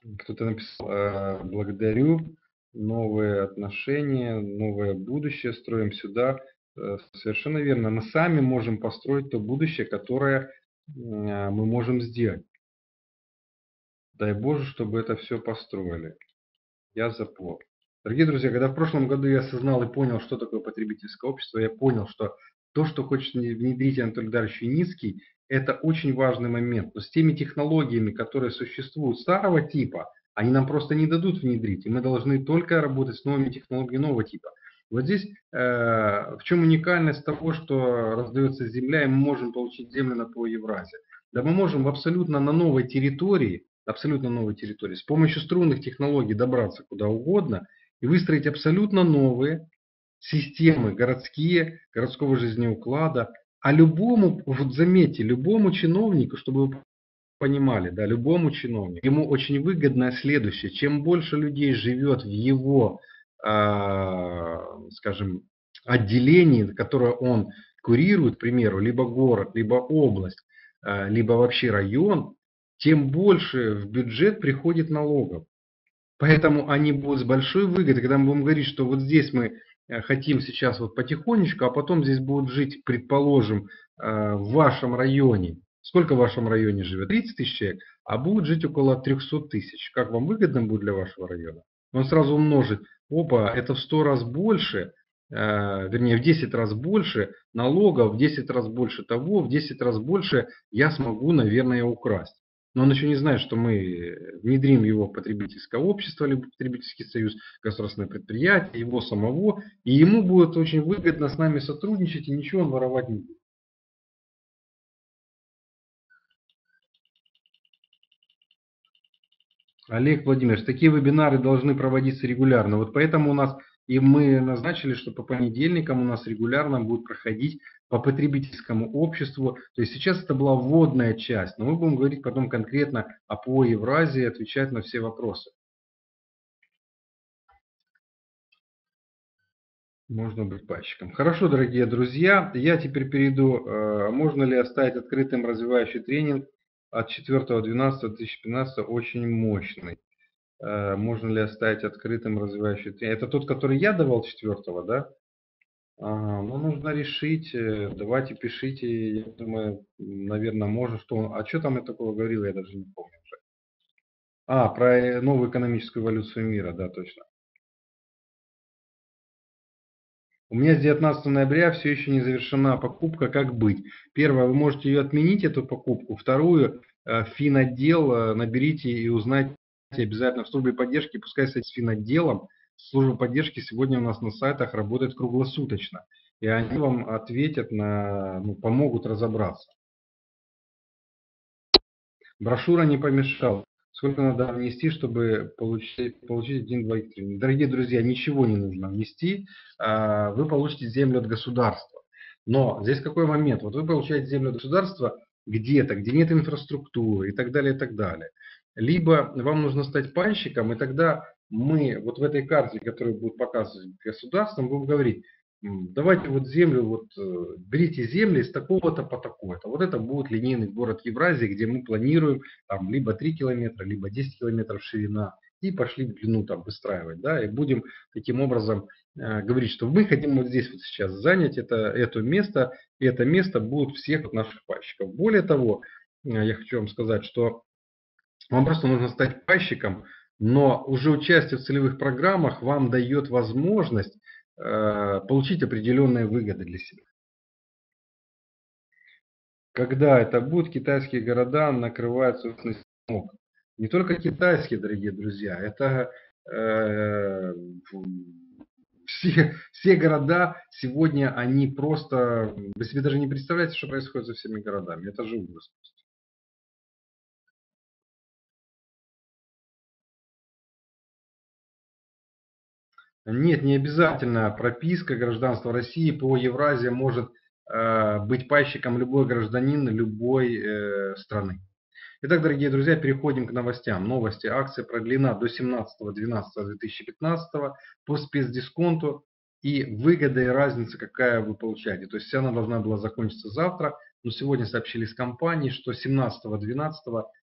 Кто-то написал, благодарю, новые отношения, новое будущее строим сюда. Совершенно верно. Мы сами можем построить то будущее, которое мы можем сделать. Дай Боже, чтобы это все построили. Я за плод. Дорогие друзья, когда в прошлом году я осознал и понял, что такое потребительское общество, я понял, что то, что хочет внедрить Анатолий Дарович Юницкий, это очень важный момент. Но с теми технологиями, которые существуют старого типа, они нам просто не дадут внедрить. И мы должны только работать с новыми технологиями нового типа. Вот здесь в чем уникальность того, что раздается земля, и мы можем получить землю на ПО Евразия. Да мы можем абсолютно на новой территории, с помощью струнных технологий добраться куда угодно и выстроить абсолютно новые системы городские, городского жизнеуклада. А любому, вот заметьте, любому чиновнику, чтобы вы понимали, да, любому чиновнику, ему очень выгодно следующее. Чем больше людей живет в его, скажем, отделении, которое он курирует, к примеру, либо город, либо область, либо вообще район, тем больше в бюджет приходит налогов. Поэтому они будут с большой выгодой, когда мы будем говорить, что вот здесь мы хотим сейчас вот потихонечку, а потом здесь будут жить, предположим, в вашем районе. Сколько в вашем районе живет? 30 тысяч человек, а будут жить около 300 тысяч. Как вам выгодно будет для вашего района? Он сразу умножит. Опа, это в 100 раз больше, вернее в 10 раз больше налогов, в 10 раз больше того, в 10 раз больше я смогу, наверное, украсть. Но он еще не знает, что мы внедрим его в потребительское общество, либо потребительский союз, государственное предприятие, его самого, и ему будет очень выгодно с нами сотрудничать, и ничего он воровать не будет. Олег Владимирович, такие вебинары должны проводиться регулярно. Вот поэтому у нас и мы назначили, что по понедельникам у нас регулярно будет проходить по потребительскому обществу. То есть сейчас это была вводная часть, но мы будем говорить потом конкретно о ПО Евразии, отвечать на все вопросы. Можно быть пайщиком. Хорошо, дорогие друзья, я теперь перейду, можно ли оставить открытым развивающий тренинг от 4.12.2015, очень мощный. Можно ли оставить открытым развивающий тренинг? Это тот, который я давал 4-го, да? Ага, ну нужно решить, давайте пишите, я думаю, наверное, можно, что... А что там я такого говорил, я даже не помню уже. Про новую экономическую эволюцию мира, да, точно. У меня с 19 ноября все еще не завершена покупка, как быть? Первое, вы можете ее отменить, эту покупку. Вторую, финотдел наберите и узнайте обязательно в службе поддержки, пускай с финотделом. Служба поддержки сегодня у нас на сайтах работает круглосуточно. И они вам ответят, помогут разобраться. Брошюра не помешала. Сколько надо внести, чтобы получить 1, 2 и 3? Дорогие друзья, ничего не нужно внести. Вы получите землю от государства. Но здесь какой момент? Вот вы получаете землю от государства где-то, где нет инфраструктуры и так далее, и так далее. Либо вам нужно стать пайщиком, и тогда мы вот в этой карте, которую будет показывать государством, будем говорить, давайте вот землю, берите земли с такого-то по такое-то. Вот это будет линейный город Евразии, где мы планируем там либо 3 километра, либо 10 километров ширина, и пошли в длину там выстраивать, да, и будем таким образом говорить, что мы хотим вот здесь вот сейчас занять это место, и это место будет всех вот наших пайщиков. Более того, я хочу вам сказать, что вам просто нужно стать пайщиком, но уже участие в целевых программах вам дает возможность получить определенные выгоды для себя. Когда это будет, китайские города накрывают собственный смог. Не только китайские, дорогие друзья, это все города сегодня, они просто, вы себе даже не представляете, что происходит со всеми городами. Это же ужас. Нет, не обязательно прописка гражданства России по Евразии может быть пайщиком любой гражданин любой страны. Итак, дорогие друзья, переходим к новостям. Новости. Акция продлена до 17.12.2015 по спецдисконту. И выгода и разница, какая вы получаете. То есть она должна была закончиться завтра, но сегодня сообщили с компанией, что 17.12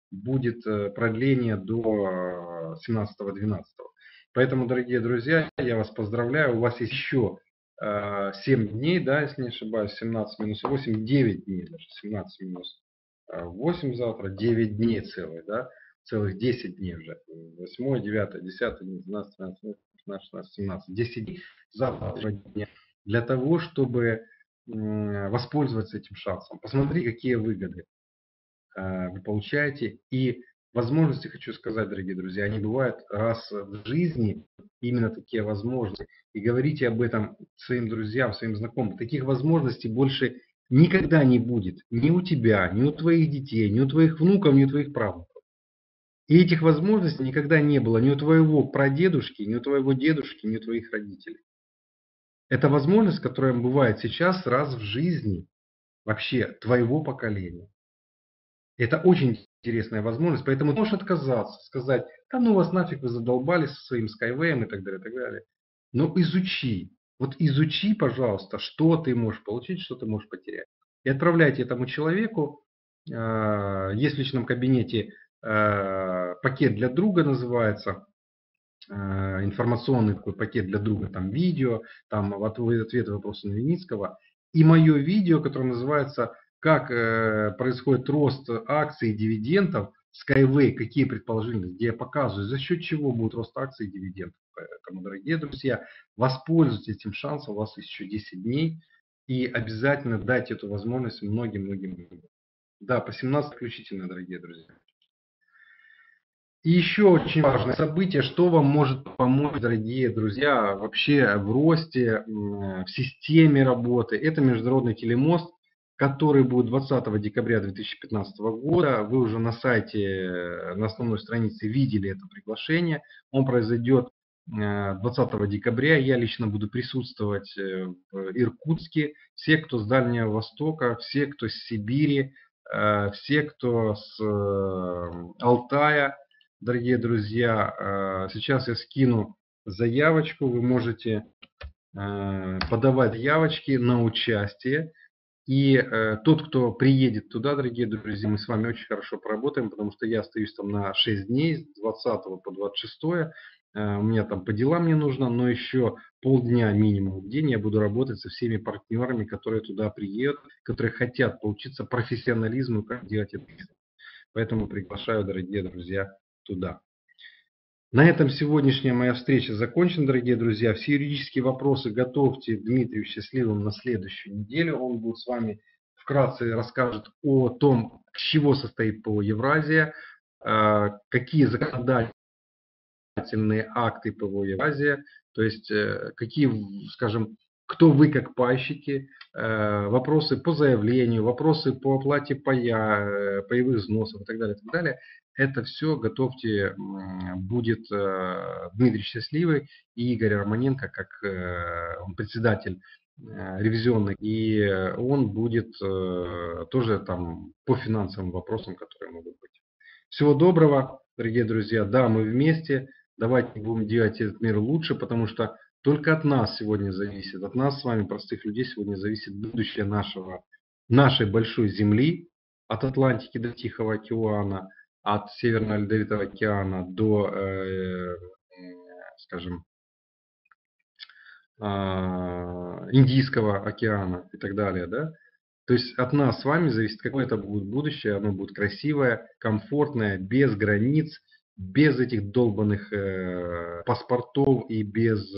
будет продление до 17-12. Поэтому, дорогие друзья, я вас поздравляю. У вас есть еще 7 дней, да, если не ошибаюсь, 17 минус 8, 9 дней даже, 17 минус 8 завтра, 9 дней целых, да, целых 10 дней уже. 8, 9, 10, 12, 13, 15, 16, 17, 10 дней завтра дня для того, чтобы воспользоваться этим шансом. Посмотри, какие выгоды вы получаете. И возможности, хочу сказать, дорогие друзья, они бывают раз в жизни, именно такие возможности. И говорите об этом своим друзьям, своим знакомым. Таких возможностей больше никогда не будет. Ни у тебя, ни у твоих детей, ни у твоих внуков, ни у твоих правнуков. И этих возможностей никогда не было ни у твоего прадедушки, ни у твоего дедушки, ни у твоих родителей. Это возможность, которая бывает сейчас раз в жизни вообще твоего поколения. Это очень интересная возможность, поэтому ты можешь отказаться, сказать, да ну вас нафиг, вы задолбали со своим Skyway и так далее, и так далее. Но изучи, вот изучи, пожалуйста, что ты можешь получить, что ты можешь потерять. И отправляйте этому человеку, есть в личном кабинете пакет для друга называется, информационный такой пакет для друга, там видео, там ответы вопросы Новиницкого. И мое видео, которое называется «Как происходит рост акций и дивидендов Skyway, какие предположения», где я показываю, за счет чего будет рост акций и дивидендов. Поэтому, дорогие друзья, воспользуйтесь этим шансом, у вас есть еще 10 дней, и обязательно дайте эту возможность многим-многим. Да, по 17 включительно, дорогие друзья. И еще очень важное событие, что вам может помочь, дорогие друзья, вообще в росте, в системе работы. Это международный телемост, который будет 20 декабря 2015 года. Вы уже на сайте, на основной странице видели это приглашение. Он произойдет 20 декабря. Я лично буду присутствовать в Иркутске. Все, кто с Дальнего Востока, все, кто с Сибири, все, кто с Алтая. Дорогие друзья, сейчас я скину заявочку, вы можете подавать заявочки на участие. И тот, кто приедет туда, дорогие друзья, мы с вами очень хорошо поработаем, потому что я остаюсь там на 6 дней, с 20 по 26. У меня там по делам не нужно, но еще полдня минимум в день я буду работать со всеми партнерами, которые туда приедут, которые хотят поучиться профессионализму, как делать это. Поэтому приглашаю, дорогие друзья, туда. На этом сегодняшняя моя встреча закончена, дорогие друзья. Все юридические вопросы готовьте Дмитрию Счастливому на следующую неделю. Он будет с вами вкратце расскажет о том, с чего состоит ПО Евразия, какие законодательные акты ПВО Евразия, то есть какие, скажем, кто вы как пайщики, вопросы по заявлению, вопросы по оплате паевых взносов и так далее, и так далее. Это все готовьте, будет Дмитрий Счастливый и Игорь Романенко, как он председатель ревизионный, и он будет тоже там по финансовым вопросам, которые могут быть. Всего доброго, дорогие друзья. Да, мы вместе. Давайте будем делать этот мир лучше, потому что только от нас сегодня зависит, от нас с вами, простых людей, сегодня зависит будущее нашей большой Земли, от Атлантики до Тихого океана, от Северного Ледовитого океана до, скажем, Индийского океана и так далее, да? То есть от нас с вами зависит, какое это будет будущее, оно будет красивое, комфортное, без границ, без этих долбанных паспортов и без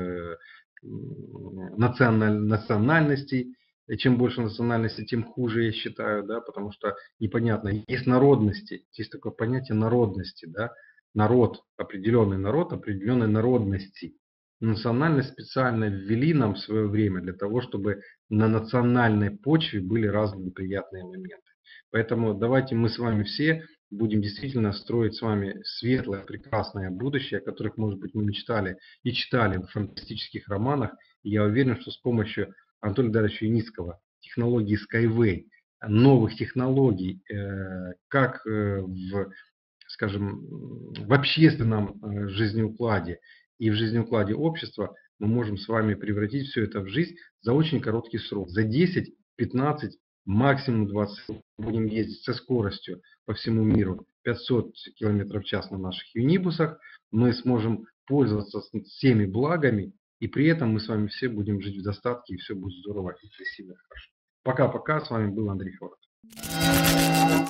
национальностей. И чем больше национальностей, тем хуже, я считаю, да, потому что непонятно. Есть народности, есть такое понятие народности, да, народ, определенной народности. Национальность специально ввели нам в свое время для того, чтобы на национальной почве были разные приятные моменты. Поэтому давайте мы с вами все будем действительно строить с вами светлое, прекрасное будущее, о которых, может быть, мы мечтали и читали в фантастических романах. И я уверен, что с помощью Анатолия Дарьевича Яницкого, технологии Skyway, новых технологий, как скажем, в общественном жизнеукладе и в жизнеукладе общества, мы можем с вами превратить все это в жизнь за очень короткий срок. За 10, 15, максимум 20 будем ездить со скоростью по всему миру. 500 км в час на наших юнибусах, мы сможем пользоваться всеми благами, и при этом мы с вами все будем жить в достатке, и все будет здорово и красиво, и хорошо. Пока-пока, с вами был Андрей Хоров.